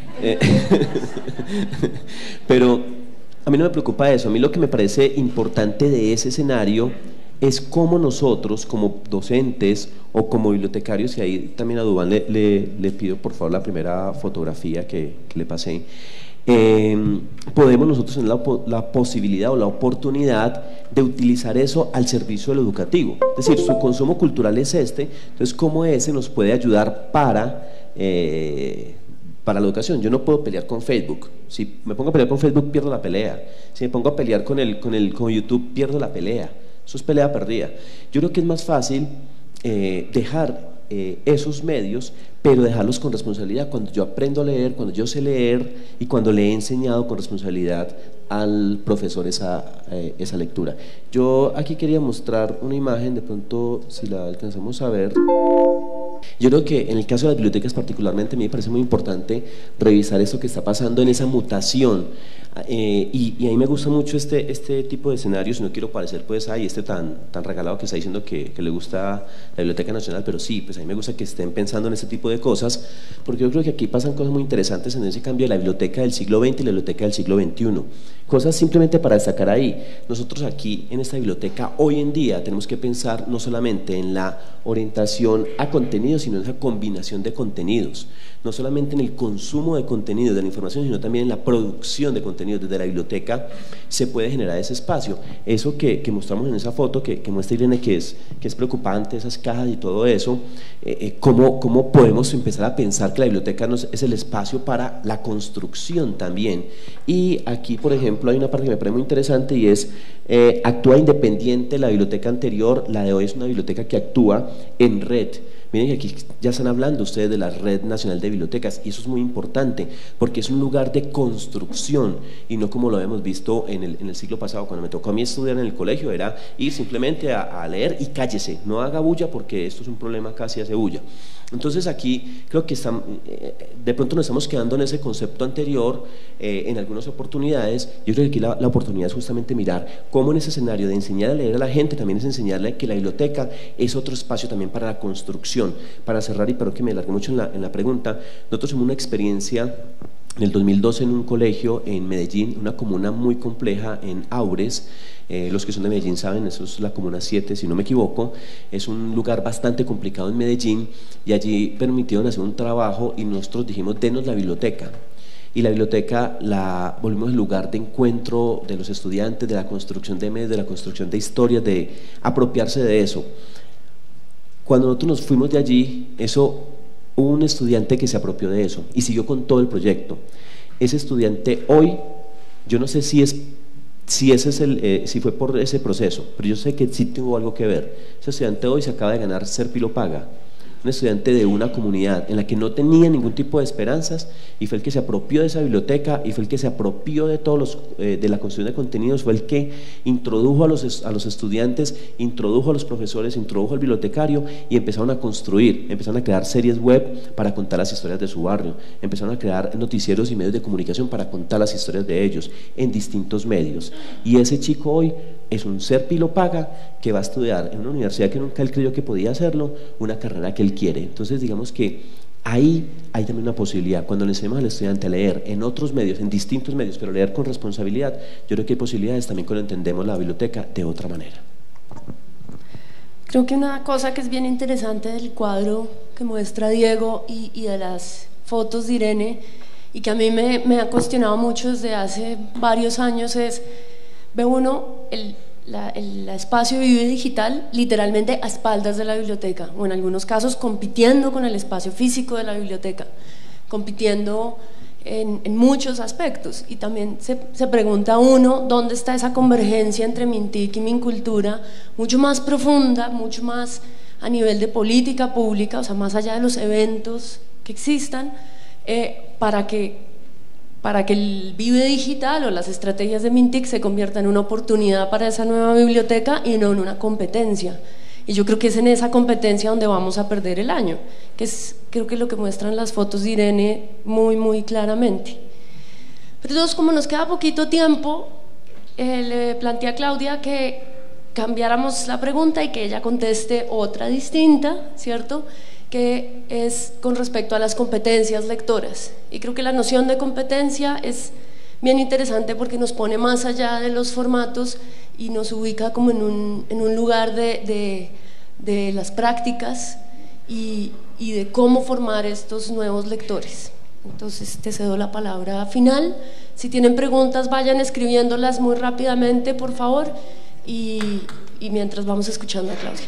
Pero a mí no me preocupa eso. A mí lo que me parece importante de ese escenario es cómo nosotros como docentes o como bibliotecarios, y ahí también a Duván le pido por favor la primera fotografía que le pasé, podemos nosotros tener la posibilidad o la oportunidad de utilizar eso al servicio del educativo. Es decir, su consumo cultural es entonces cómo ese nos puede ayudar para la educación. Yo no puedo pelear con Facebook. Si me pongo a pelear con Facebook, pierdo la pelea. Si me pongo a pelear con YouTube, pierdo la pelea. Eso es pelea perdida. Yo creo que es más fácil dejar esos medios, pero dejarlos con responsabilidad. Cuando yo aprendo a leer, cuando yo sé leer y cuando le he enseñado con responsabilidad al profesor esa lectura. Yo aquí quería mostrar una imagen, de pronto si la alcanzamos a ver. Yo creo que en el caso de las bibliotecas particularmente a mí me parece muy importante revisar esto que está pasando en esa mutación, y a mí me gusta mucho este tipo de escenarios. No quiero parecer pues tan regalado que está diciendo que le gusta la Biblioteca Nacional, pero sí, pues a mí me gusta que estén pensando en este tipo de cosas, porque yo creo que aquí pasan cosas muy interesantes en ese cambio de la biblioteca del siglo XX y la biblioteca del siglo XXI. Cosas simplemente para destacar ahí. Nosotros aquí en esta biblioteca hoy en día tenemos que pensar no solamente en la orientación a contenidos, sino en esa combinación de contenidos, no solamente en el consumo de contenidos de la información, sino también en la producción de contenidos. Desde la biblioteca se puede generar ese espacio. Eso que mostramos en esa foto que muestra Irene, que es preocupante, esas cajas y todo eso, cómo podemos empezar a pensar que la biblioteca es el espacio para la construcción también. Y aquí, por ejemplo, hay una parte que me parece muy interesante, y es actúa independiente la biblioteca anterior. La de hoy es una biblioteca que actúa en red. Miren que aquí ya están hablando ustedes de la Red Nacional de Bibliotecas, y eso es muy importante porque es un lugar de construcción y no como lo habíamos visto en el siglo pasado. Cuando me tocó a mí estudiar en el colegio era ir simplemente a leer y cállese, no haga bulla porque esto es un problema, casi hace bulla. Entonces aquí creo que de pronto nos estamos quedando en ese concepto anterior en algunas oportunidades. Yo creo que aquí la oportunidad es justamente mirar cómo en ese escenario de enseñar a leer a la gente también es enseñarle que la biblioteca es otro espacio también para la construcción. Para cerrar, y perdón que me alargue mucho en la pregunta, nosotros tuvimos una experiencia en el 2012 en un colegio en Medellín, una comuna muy compleja en Aures. Los que son de Medellín saben, eso es la comuna 7 si no me equivoco. Es un lugar bastante complicado en Medellín, y allí permitieron hacer un trabajo y nosotros dijimos: denos la biblioteca. Y la biblioteca la volvimos el lugar de encuentro de los estudiantes, de la construcción de medios, de la construcción de historias, de apropiarse de eso. Cuando nosotros nos fuimos de allí, hubo un estudiante que se apropió de eso y siguió con todo el proyecto. Ese estudiante hoy, yo no sé si fue por ese proceso, pero yo sé que sí tuvo algo que ver. Ese estudiante hoy se acaba de ganar Ser Pilo Paga, un estudiante de una comunidad en la que no tenía ningún tipo de esperanzas, y fue el que se apropió de esa biblioteca, y fue el que se apropió de todos de la construcción de contenidos, fue el que introdujo a los estudiantes, introdujo a los profesores, introdujo al bibliotecario, y empezaron a construir, empezaron a crear series web para contar las historias de su barrio, empezaron a crear noticieros y medios de comunicación para contar las historias de ellos en distintos medios. Y ese chico hoy es un Ser Pilo Paga que va a estudiar en una universidad que nunca él creyó que podía hacerlo, una carrera que él quiere. Entonces digamos que ahí hay también una posibilidad. Cuando le enseñamos al estudiante a leer en otros medios, en distintos medios, pero leer con responsabilidad, yo creo que hay posibilidades también cuando entendemos la biblioteca de otra manera. Creo que una cosa que es bien interesante del cuadro que muestra Diego y de las fotos de Irene, y que a mí me ha cuestionado mucho desde hace varios años, es: ve uno el espacio Vive Digital literalmente a espaldas de la biblioteca, o en algunos casos compitiendo con el espacio físico de la biblioteca, compitiendo en muchos aspectos. Y también se pregunta uno dónde está esa convergencia entre Mintic y Mincultura, mucho más profunda, mucho más a nivel de política pública, o sea, más allá de los eventos que existan, para que el Vive Digital o las estrategias de Mintic se conviertan en una oportunidad para esa nueva biblioteca y no en una competencia. Y yo creo que es en esa competencia donde vamos a perder el año, que es, creo que lo que muestran las fotos de Irene muy, muy claramente. Pero entonces, como nos queda poquito tiempo, le planteé a Claudia que cambiáramos la pregunta y que ella conteste otra distinta, ¿cierto?, que es con respecto a las competencias lectoras. Y creo que la noción de competencia es bien interesante porque nos pone más allá de los formatos y nos ubica como en un lugar de las prácticas y de cómo formar estos nuevos lectores. Entonces te cedo la palabra final. Si tienen preguntas, vayan escribiéndolas muy rápidamente, por favor, y mientras vamos escuchando a Claudia.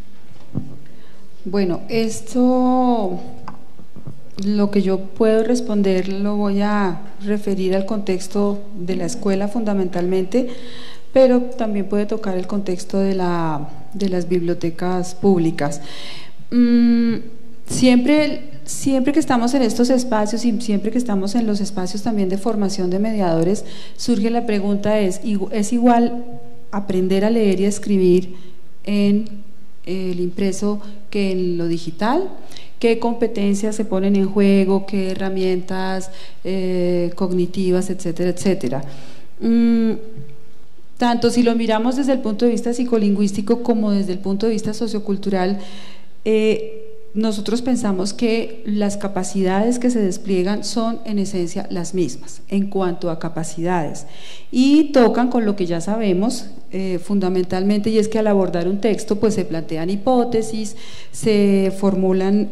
Bueno, esto, lo que yo puedo responder lo voy a referir al contexto de la escuela fundamentalmente, pero también puede tocar el contexto de las bibliotecas públicas. Siempre que estamos en estos espacios y siempre que estamos en los espacios también de formación de mediadores, surge la pregunta: ¿es igual aprender a leer y a escribir en el impreso que en lo digital? ¿Qué competencias se ponen en juego? ¿Qué herramientas cognitivas, etcétera, etcétera? Tanto si lo miramos desde el punto de vista psicolingüístico como desde el punto de vista sociocultural, nosotros pensamos que las capacidades que se despliegan son en esencia las mismas en cuanto a capacidades, y tocan con lo que ya sabemos fundamentalmente, y es que al abordar un texto pues se plantean hipótesis, se formulan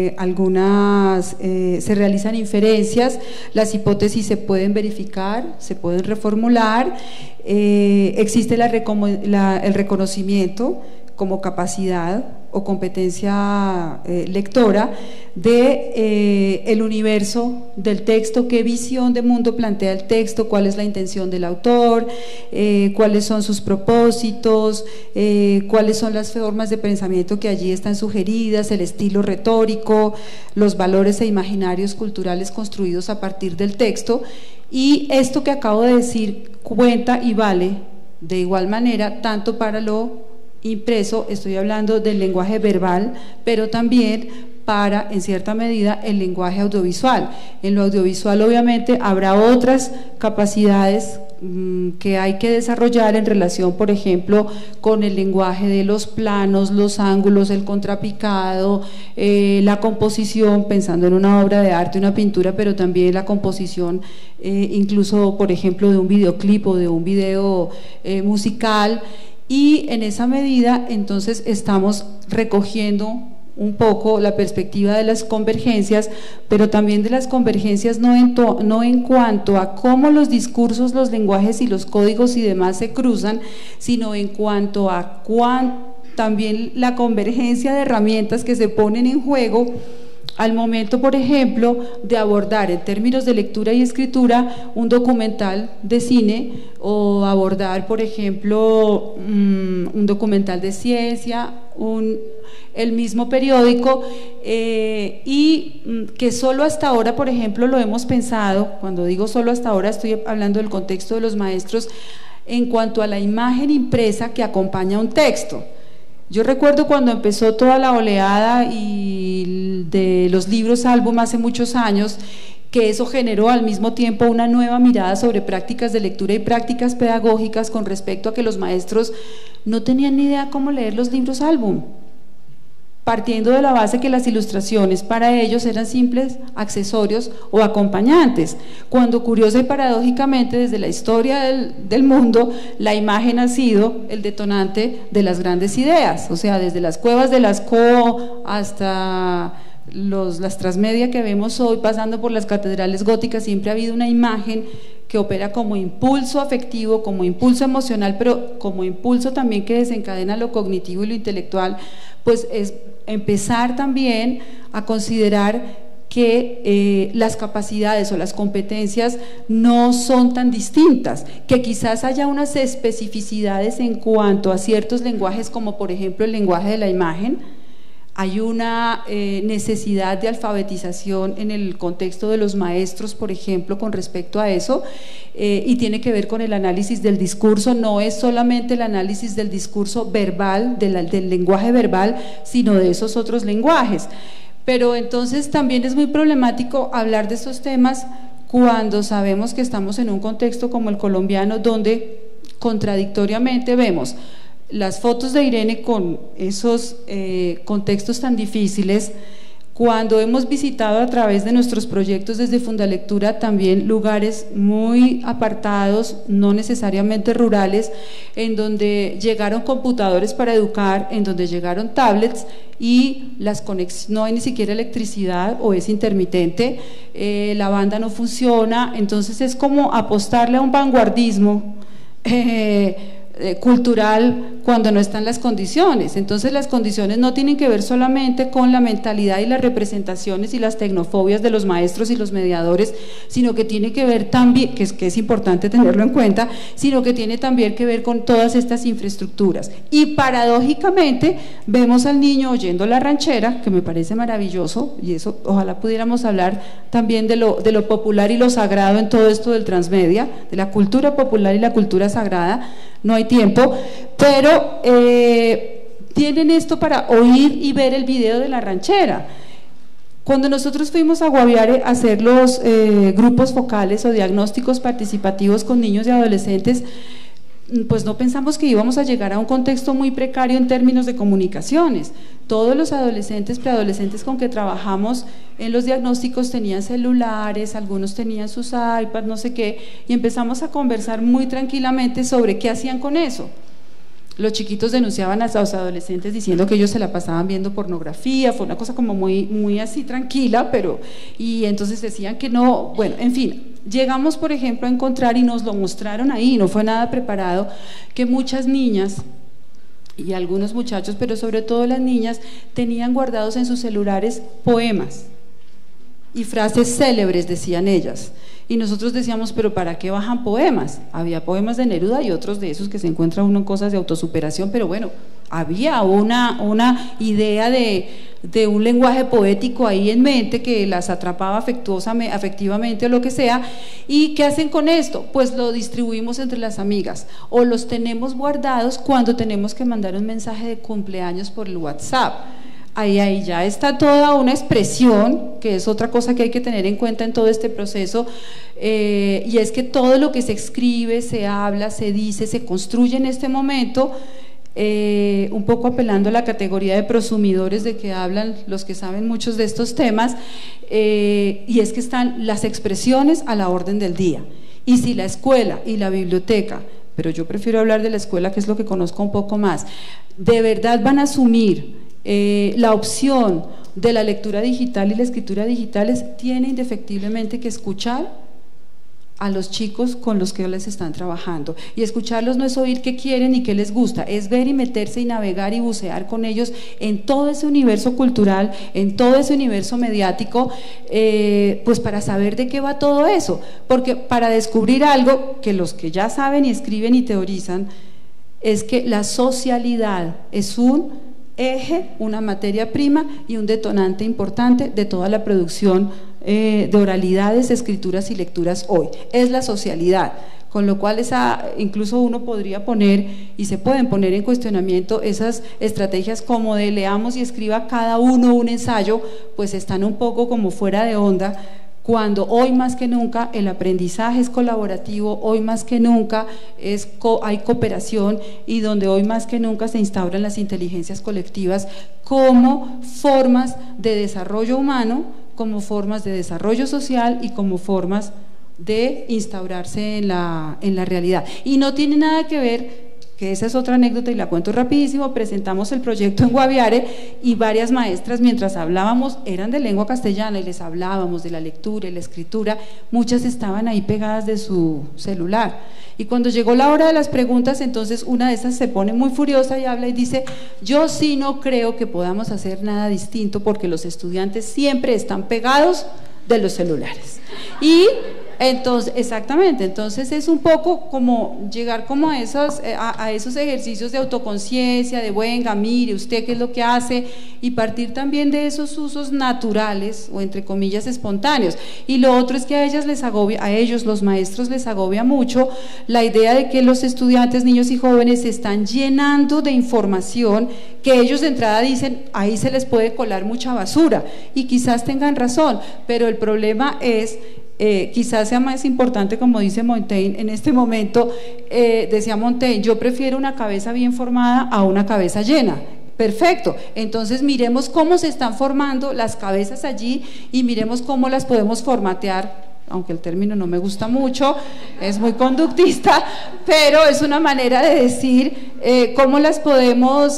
se realizan inferencias, las hipótesis se pueden verificar, se pueden reformular, existe el reconocimiento como capacidad o competencia lectora de el universo del texto, qué visión de mundo plantea el texto, cuál es la intención del autor, cuáles son sus propósitos, cuáles son las formas de pensamiento que allí están sugeridas, el estilo retórico, los valores e imaginarios culturales construidos a partir del texto. Y esto que acabo de decir cuenta y vale de igual manera tanto para lo impreso, estoy hablando del lenguaje verbal, pero también para, en cierta medida, el lenguaje audiovisual. En lo audiovisual obviamente habrá otras capacidades que hay que desarrollar en relación, por ejemplo, con el lenguaje de los planos, los ángulos, el contrapicado, la composición, pensando en una obra de arte, una pintura, pero también la composición, incluso, por ejemplo, de un videoclip o de un video musical. Y en esa medida entonces estamos recogiendo un poco la perspectiva de las convergencias, pero también de las convergencias no en cuanto a cómo los discursos, los lenguajes y los códigos y demás se cruzan, sino en cuanto a también la convergencia de herramientas que se ponen en juego al momento, por ejemplo, de abordar en términos de lectura y escritura un documental de cine, o abordar, por ejemplo, un documental de ciencia, el mismo periódico, y que solo hasta ahora, por ejemplo, lo hemos pensado. Cuando digo solo hasta ahora, estoy hablando del contexto de los maestros en cuanto a la imagen impresa que acompaña un texto. Yo recuerdo cuando empezó toda la oleada de los libros álbum hace muchos años, que eso generó al mismo tiempo una nueva mirada sobre prácticas de lectura y prácticas pedagógicas con respecto a que los maestros no tenían ni idea cómo leer los libros álbum, partiendo de la base que las ilustraciones para ellos eran simples accesorios o acompañantes, cuando curiosa y paradójicamente desde la historia del mundo la imagen ha sido el detonante de las grandes ideas. O sea, desde las cuevas de Lascaux hasta las transmedia que vemos hoy, pasando por las catedrales góticas, siempre ha habido una imagen que opera como impulso afectivo, como impulso emocional, pero como impulso también que desencadena lo cognitivo y lo intelectual. Pues es empezar también a considerar que las capacidades o las competencias no son tan distintas, que quizás haya unas especificidades en cuanto a ciertos lenguajes, como por ejemplo el lenguaje de la imagen. Hay una necesidad de alfabetización en el contexto de los maestros, por ejemplo, con respecto a eso, y tiene que ver con el análisis del discurso. No es solamente el análisis del discurso verbal, del lenguaje verbal, sino de esos otros lenguajes. Pero entonces también es muy problemático hablar de estos temas cuando sabemos que estamos en un contexto como el colombiano, donde contradictoriamente vemos las fotos de Irene con esos contextos tan difíciles, cuando hemos visitado a través de nuestros proyectos desde Fundalectura también lugares muy apartados, no necesariamente rurales, en donde llegaron computadores para educar, en donde llegaron tablets y las conexiones, no hay ni siquiera electricidad o es intermitente, la banda no funciona. Entonces es como apostarle a un vanguardismo cultural cuando no están las condiciones. Entonces las condiciones no tienen que ver solamente con la mentalidad y las representaciones y las tecnofobias de los maestros y los mediadores, sino que tiene que ver también, que es importante tenerlo en cuenta, sino que tiene también que ver con todas estas infraestructuras. Y paradójicamente vemos al niño oyendo la ranchera, que me parece maravilloso, y eso ojalá pudiéramos hablar también de lo popular y lo sagrado en todo esto del transmedia, de la cultura popular y la cultura sagrada. No hay tiempo, pero tienen esto para oír y ver el video de la ranchera. Cuando nosotros fuimos a Guaviare a hacer los grupos focales o diagnósticos participativos con niños y adolescentes, pues no pensamos que íbamos a llegar a un contexto muy precario en términos de comunicaciones. Todos los adolescentes, preadolescentes con que trabajamos en los diagnósticos tenían celulares, algunos tenían sus iPads, no sé qué, y empezamos a conversar muy tranquilamente sobre qué hacían con eso. Los chiquitos denunciaban a los adolescentes diciendo que ellos se la pasaban viendo pornografía, fue una cosa como muy así tranquila, y entonces decían que no, bueno, en fin. Llegamos, por ejemplo, a encontrar, y nos lo mostraron ahí, no fue nada preparado, que muchas niñas y algunos muchachos, pero sobre todo las niñas, tenían guardados en sus celulares poemas y frases célebres, decían ellas. Y nosotros decíamos, pero ¿para qué bajan poemas? Había poemas de Neruda y otros de esos que se encuentra uno en cosas de autosuperación, pero bueno, había una idea de un lenguaje poético ahí en mente que las atrapaba afectivamente o lo que sea. ¿Y qué hacen con esto? Pues lo distribuimos entre las amigas o los tenemos guardados cuando tenemos que mandar un mensaje de cumpleaños por el WhatsApp. Ahí ya está toda una expresión, que es otra cosa que hay que tener en cuenta en todo este proceso, y es que todo lo que se escribe, se habla, se dice, se construye en este momento, un poco apelando a la categoría de prosumidores de que hablan los que saben muchos de estos temas, y es que están las expresiones a la orden del día. Y si la escuela y la biblioteca, pero yo prefiero hablar de la escuela, que es lo que conozco un poco más, de verdad van a asumir la opción de la lectura digital y la escritura digitales, tiene indefectiblemente que escuchar a los chicos con los que les están trabajando, y escucharlos no es oír qué quieren y qué les gusta, es ver y meterse y navegar y bucear con ellos en todo ese universo cultural, en todo ese universo mediático, pues para saber de qué va todo eso, porque para descubrir algo que los que ya saben y escriben y teorizan, es que la socialidad es un eje, una materia prima y un detonante importante de toda la producción de oralidades, escrituras y lecturas hoy, es la socialidad, con lo cual incluso uno podría poner y se pueden poner en cuestionamiento esas estrategias como de leamos y escriba cada uno un ensayo, pues están un poco como fuera de onda, cuando hoy más que nunca el aprendizaje es colaborativo, hoy más que nunca hay cooperación, y donde hoy más que nunca se instauran las inteligencias colectivas como formas de desarrollo humano, como formas de desarrollo social y como formas de instaurarse en la realidad. Y no tiene nada que ver, que esa es otra anécdota y la cuento rapidísimo, presentamos el proyecto en Guaviare y varias maestras mientras hablábamos, eran de lengua castellana y les hablábamos de la lectura y la escritura, muchas estaban ahí pegadas de su celular, y cuando llegó la hora de las preguntas, entonces una de esas se pone muy furiosa y habla y dice, yo sí no creo que podamos hacer nada distinto porque los estudiantes siempre están pegados de los celulares. Y entonces, exactamente, entonces es un poco como llegar como a esos ejercicios de autoconciencia, de venga, mire usted qué es lo que hace, y partir también de esos usos naturales o entre comillas espontáneos. Y lo otro es que a ellos los maestros les agobia mucho la idea de que los estudiantes, niños y jóvenes se están llenando de información que ellos de entrada dicen, ahí se les puede colar mucha basura, y quizás tengan razón, pero el problema es quizás sea más importante, como dice Montaigne en este momento, decía Montaigne, yo prefiero una cabeza bien formada a una cabeza llena. Perfecto, entonces miremos cómo se están formando las cabezas allí y miremos cómo las podemos formatear, aunque el término no me gusta mucho, es muy conductista, pero es una manera de decir cómo las podemos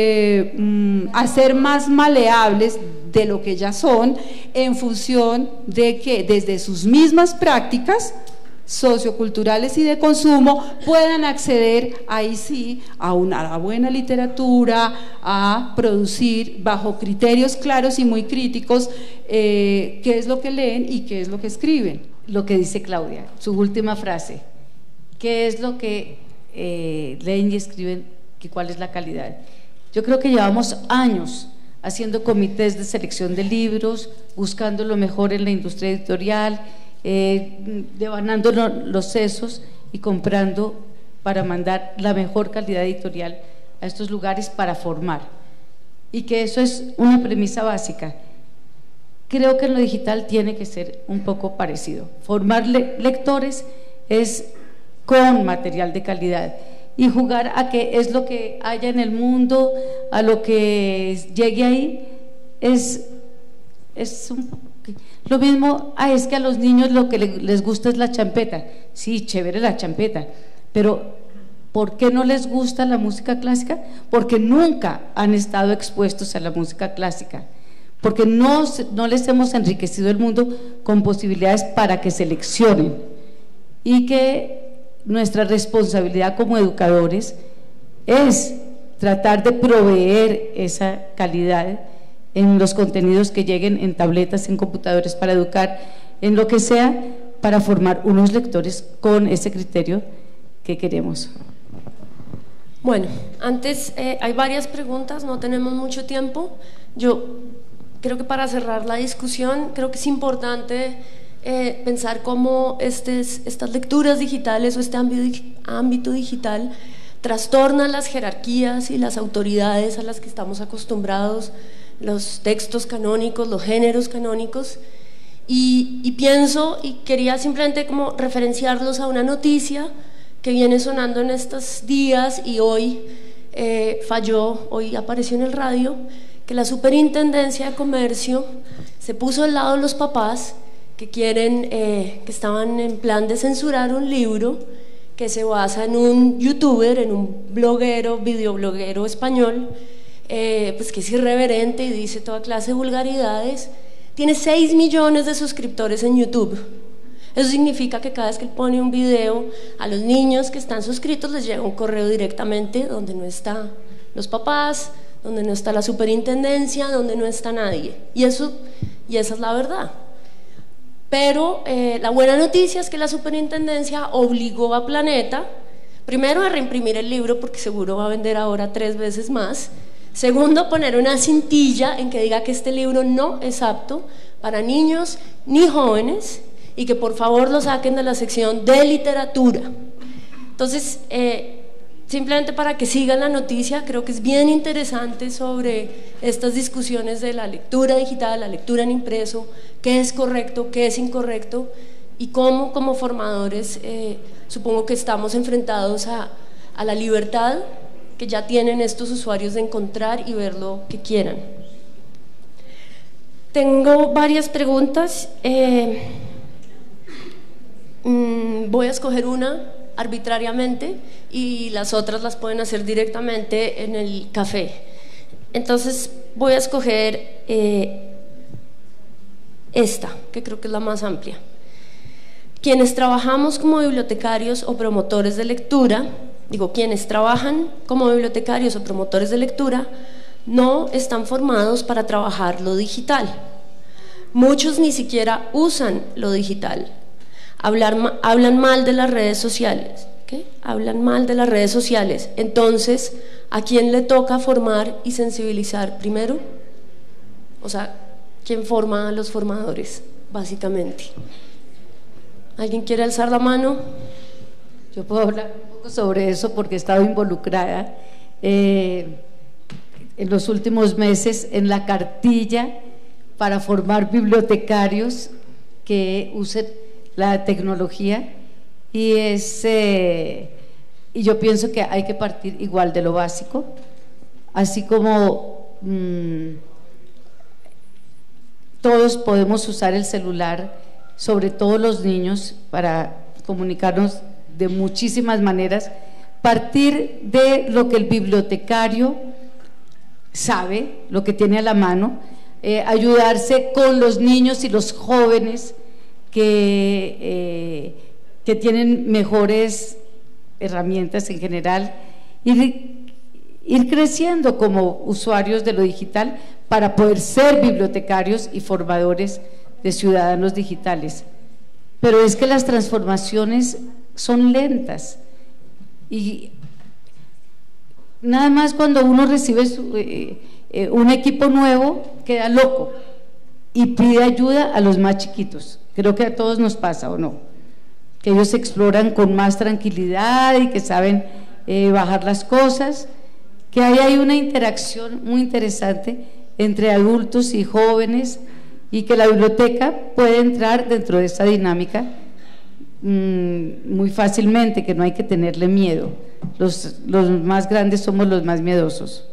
hacer más maleables de lo que ya son, en función de que desde sus mismas prácticas socioculturales y de consumo puedan acceder ahí sí a la buena literatura, a producir bajo criterios claros y muy críticos qué es lo que leen y qué es lo que escriben. Lo que dice Claudia, su última frase, ¿qué es lo que leen y escriben y cuál es la calidad? Yo creo que llevamos años haciendo comités de selección de libros, buscando lo mejor en la industria editorial, devanando los sesos y comprando para mandar la mejor calidad editorial a estos lugares para formar, y que eso es una premisa básica. Creo que en lo digital tiene que ser un poco parecido. Formar lectores es con material de calidad y jugar a que es lo que haya en el mundo, a lo que llegue ahí, es lo mismo. Es que a los niños lo que les gusta es la champeta. Sí, chévere la champeta, pero ¿por qué no les gusta la música clásica? Porque nunca han estado expuestos a la música clásica, porque no les hemos enriquecido el mundo con posibilidades para que seleccionen, y que nuestra responsabilidad como educadores es tratar de proveer esa calidad en los contenidos que lleguen en tabletas, en computadores, para educar, en lo que sea, para formar unos lectores con ese criterio que queremos. Bueno, antes hay varias preguntas, no tenemos mucho tiempo. Yo creo que para cerrar la discusión, creo que es importante pensar cómo estas lecturas digitales o este ámbito digital trastornan las jerarquías y las autoridades a las que estamos acostumbrados, los textos canónicos, los géneros canónicos, y pienso, y quería simplemente como referenciarlos a una noticia que viene sonando en estos días y hoy hoy apareció en el radio, que la Superintendencia de Comercio se puso al lado de los papás que estaban en plan de censurar un libro que se basa en un youtuber, en un videobloguero español, pues que es irreverente y dice toda clase de vulgaridades. Tiene 6 millones de suscriptores en YouTube. Eso significa que cada vez que él pone un video, a los niños que están suscritos les llega un correo directamente donde no están los papás, donde no está la superintendencia, donde no está nadie. Y esa es la verdad. Pero la buena noticia es que la superintendencia obligó a Planeta, primero, a reimprimir el libro, porque seguro va a vender ahora 3 veces más. Segundo, poner una cintilla en que diga que este libro no es apto para niños ni jóvenes y que por favor lo saquen de la sección de literatura. Entonces, simplemente para que sigan la noticia, creo que es bien interesante sobre estas discusiones de la lectura digital, la lectura en impreso, qué es correcto, qué es incorrecto, y cómo como formadores supongo que estamos enfrentados a la libertad que ya tienen estos usuarios de encontrar y ver lo que quieran. Tengo varias preguntas, voy a escoger una arbitrariamente y las otras las pueden hacer directamente en el café. Entonces voy a escoger esta, que creo que es la más amplia. Quienes trabajamos como bibliotecarios o promotores de lectura, quienes trabajan como bibliotecarios o promotores de lectura no están formados para trabajar lo digital. Muchos ni siquiera usan lo digital. Hablan mal de las redes sociales. ¿Qué? Hablan mal de las redes sociales. Entonces, ¿a quién le toca formar y sensibilizar primero? O sea, ¿quién forma a los formadores, básicamente? ¿Alguien quiere alzar la mano? Yo puedo hablar un poco sobre eso porque he estado involucrada en los últimos meses en la cartilla para formar bibliotecarios que usen la tecnología, y yo pienso que hay que partir igual de lo básico, así como todos podemos usar el celular, sobre todo los niños, para comunicarnos de muchísimas maneras. Partir de lo que el bibliotecario sabe, lo que tiene a la mano, ayudarse con los niños y los jóvenes que que tienen mejores herramientas en general, ir creciendo como usuarios de lo digital para poder ser bibliotecarios y formadores de ciudadanos digitales. Pero es que las transformaciones son lentas y nada más cuando uno recibe un equipo nuevo queda loco y pide ayuda a los más chiquitos. Creo que a todos nos pasa, ¿o no? Que ellos exploran con más tranquilidad y que saben bajar las cosas, que ahí hay una interacción muy interesante entre adultos y jóvenes y que la biblioteca puede entrar dentro de esta dinámica muy fácilmente, que no hay que tenerle miedo. Los más grandes somos los más miedosos.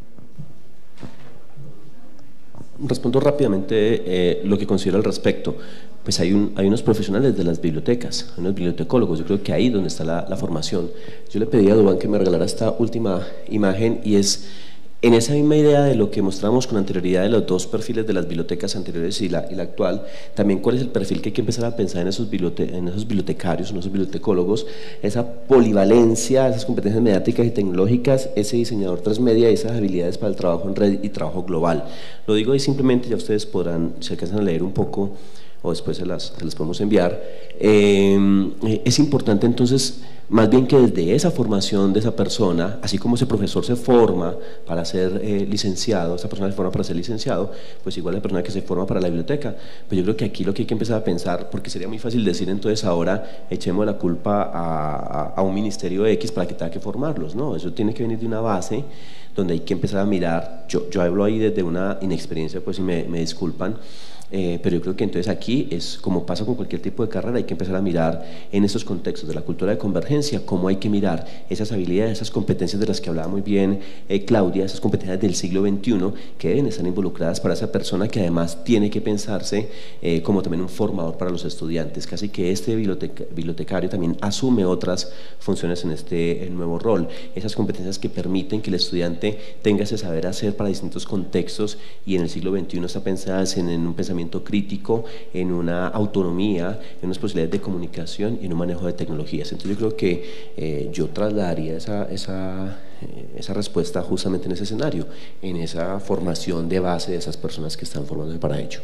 Respondo rápidamente lo que considero al respecto. Pues hay unos profesionales de las bibliotecas, hay unos bibliotecólogos, yo creo que ahí es donde está la formación. Yo le pedí a Duván que me regalara esta última imagen y es en esa misma idea de lo que mostramos con anterioridad de los dos perfiles de las bibliotecas anteriores y la actual, también cuál es el perfil que hay que empezar a pensar en esos bibliotecarios, en esos bibliotecólogos, esa polivalencia, esas competencias mediáticas y tecnológicas, ese diseñador transmedia y esas habilidades para el trabajo en red y trabajo global. Lo digo ahí simplemente, ya ustedes podrán, si alcanzan a leer un poco, o después se las podemos enviar. Es importante entonces, más bien que desde esa formación de esa persona, así como ese profesor se forma para ser licenciado, esa persona se forma para ser licenciado, pues igual la persona que se forma para la biblioteca. Pues yo creo que aquí lo que hay que empezar a pensar, porque sería muy fácil decir entonces ahora echemos la culpa a un ministerio X para que tenga que formarlos, no, eso tiene que venir de una base donde hay que empezar a mirar. Yo hablo ahí desde una inexperiencia, pues si me disculpan, pero yo creo que entonces aquí es como pasa con cualquier tipo de carrera, hay que empezar a mirar en estos contextos de la cultura de convergencia, cómo hay que mirar esas habilidades, esas competencias de las que hablaba muy bien Claudia, esas competencias del siglo XXI que deben estar involucradas para esa persona que además tiene que pensarse como también un formador para los estudiantes, casi que este bibliotecario también asume otras funciones en este nuevo rol, esas competencias que permiten que el estudiante tenga ese saber hacer para distintos contextos y en el siglo XXI está pensada en un pensamiento crítico, en una autonomía, en unas posibilidades de comunicación y en un manejo de tecnologías. Entonces yo creo que yo trasladaría esa respuesta justamente en ese escenario, en esa formación de base de esas personas que están formándose para ello.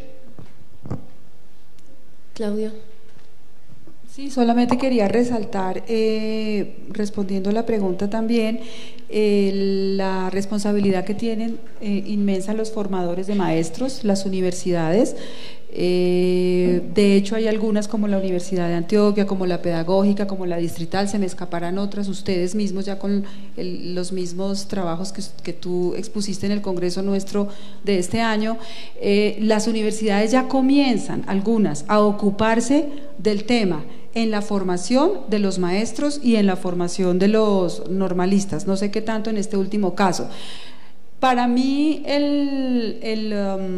Claudia. Sí, solamente quería resaltar, respondiendo a la pregunta también, la responsabilidad que tienen inmensa los formadores de maestros, las universidades. De hecho hay algunas como la Universidad de Antioquia, como la Pedagógica, como la Distrital, se me escaparán otras, ustedes mismos ya con los mismos trabajos que tú expusiste en el Congreso nuestro de este año. Las universidades ya comienzan, algunas, a ocuparse del tema en la formación de los maestros y en la formación de los normalistas, no sé qué tanto en este último caso. Para mí el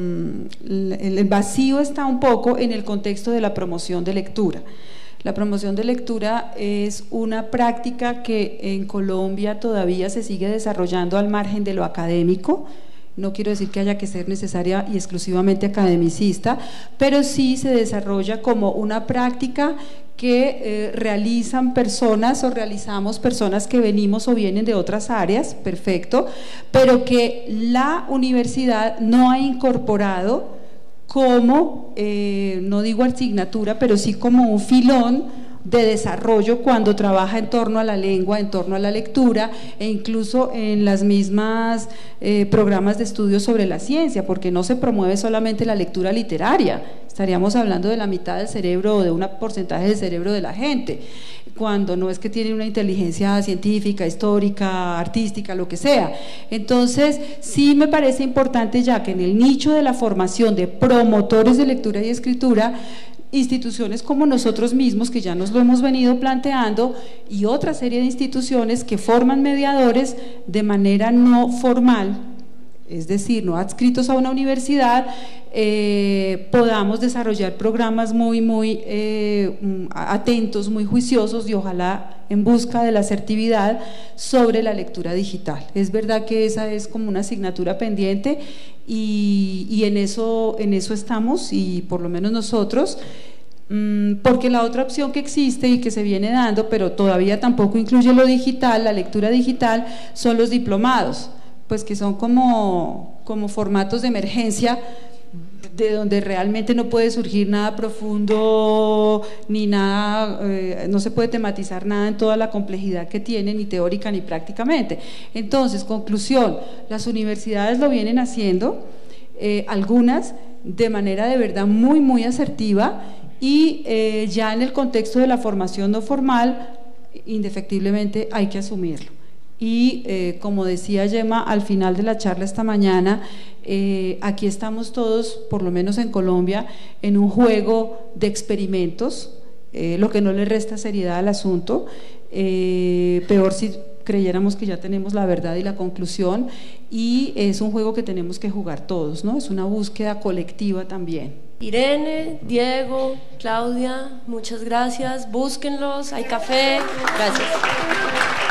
vacío está un poco en el contexto de la promoción de lectura. La promoción de lectura es una práctica que en Colombia todavía se sigue desarrollando al margen de lo académico. No quiero decir que haya que ser necesaria y exclusivamente academicista, pero sí se desarrolla como una práctica que realizan personas o realizamos personas que venimos o vienen de otras áreas, perfecto, pero que la universidad no ha incorporado como, no digo asignatura, pero sí como un filón de desarrollo cuando trabaja en torno a la lengua, en torno a la lectura e incluso en las mismas programas de estudio sobre la ciencia, porque no se promueve solamente la lectura literaria, estaríamos hablando de la mitad del cerebro o de un porcentaje del cerebro de la gente, cuando no es que tienen una inteligencia científica, histórica, artística, lo que sea. Entonces sí me parece importante ya que en el nicho de la formación de promotores de lectura y escritura, instituciones como nosotros mismos, que ya nos lo hemos venido planteando, y otra serie de instituciones que forman mediadores de manera no formal, es decir, no adscritos a una universidad, podamos desarrollar programas muy atentos, muy juiciosos y ojalá en busca de la asertividad sobre la lectura digital. Es verdad que esa es como una asignatura pendiente y en eso estamos, y por lo menos nosotros porque la otra opción que existe y que se viene dando, pero todavía tampoco incluye lo digital, la lectura digital, son los diplomados, pues que son como formatos de emergencia, de donde realmente no puede surgir nada profundo, ni nada, no se puede tematizar nada en toda la complejidad que tiene, ni teórica ni prácticamente. Entonces, conclusión, las universidades lo vienen haciendo, algunas de manera de verdad muy, muy asertiva, y ya en el contexto de la formación no formal, indefectiblemente hay que asumirlo. Y como decía Gemma al final de la charla esta mañana, aquí estamos todos, por lo menos en Colombia, en un juego de experimentos, lo que no le resta seriedad al asunto, peor si creyéramos que ya tenemos la verdad y la conclusión, y es un juego que tenemos que jugar todos, ¿no? Es una búsqueda colectiva también. Irene, Diego, Claudia, muchas gracias, búsquenlos, hay café, gracias.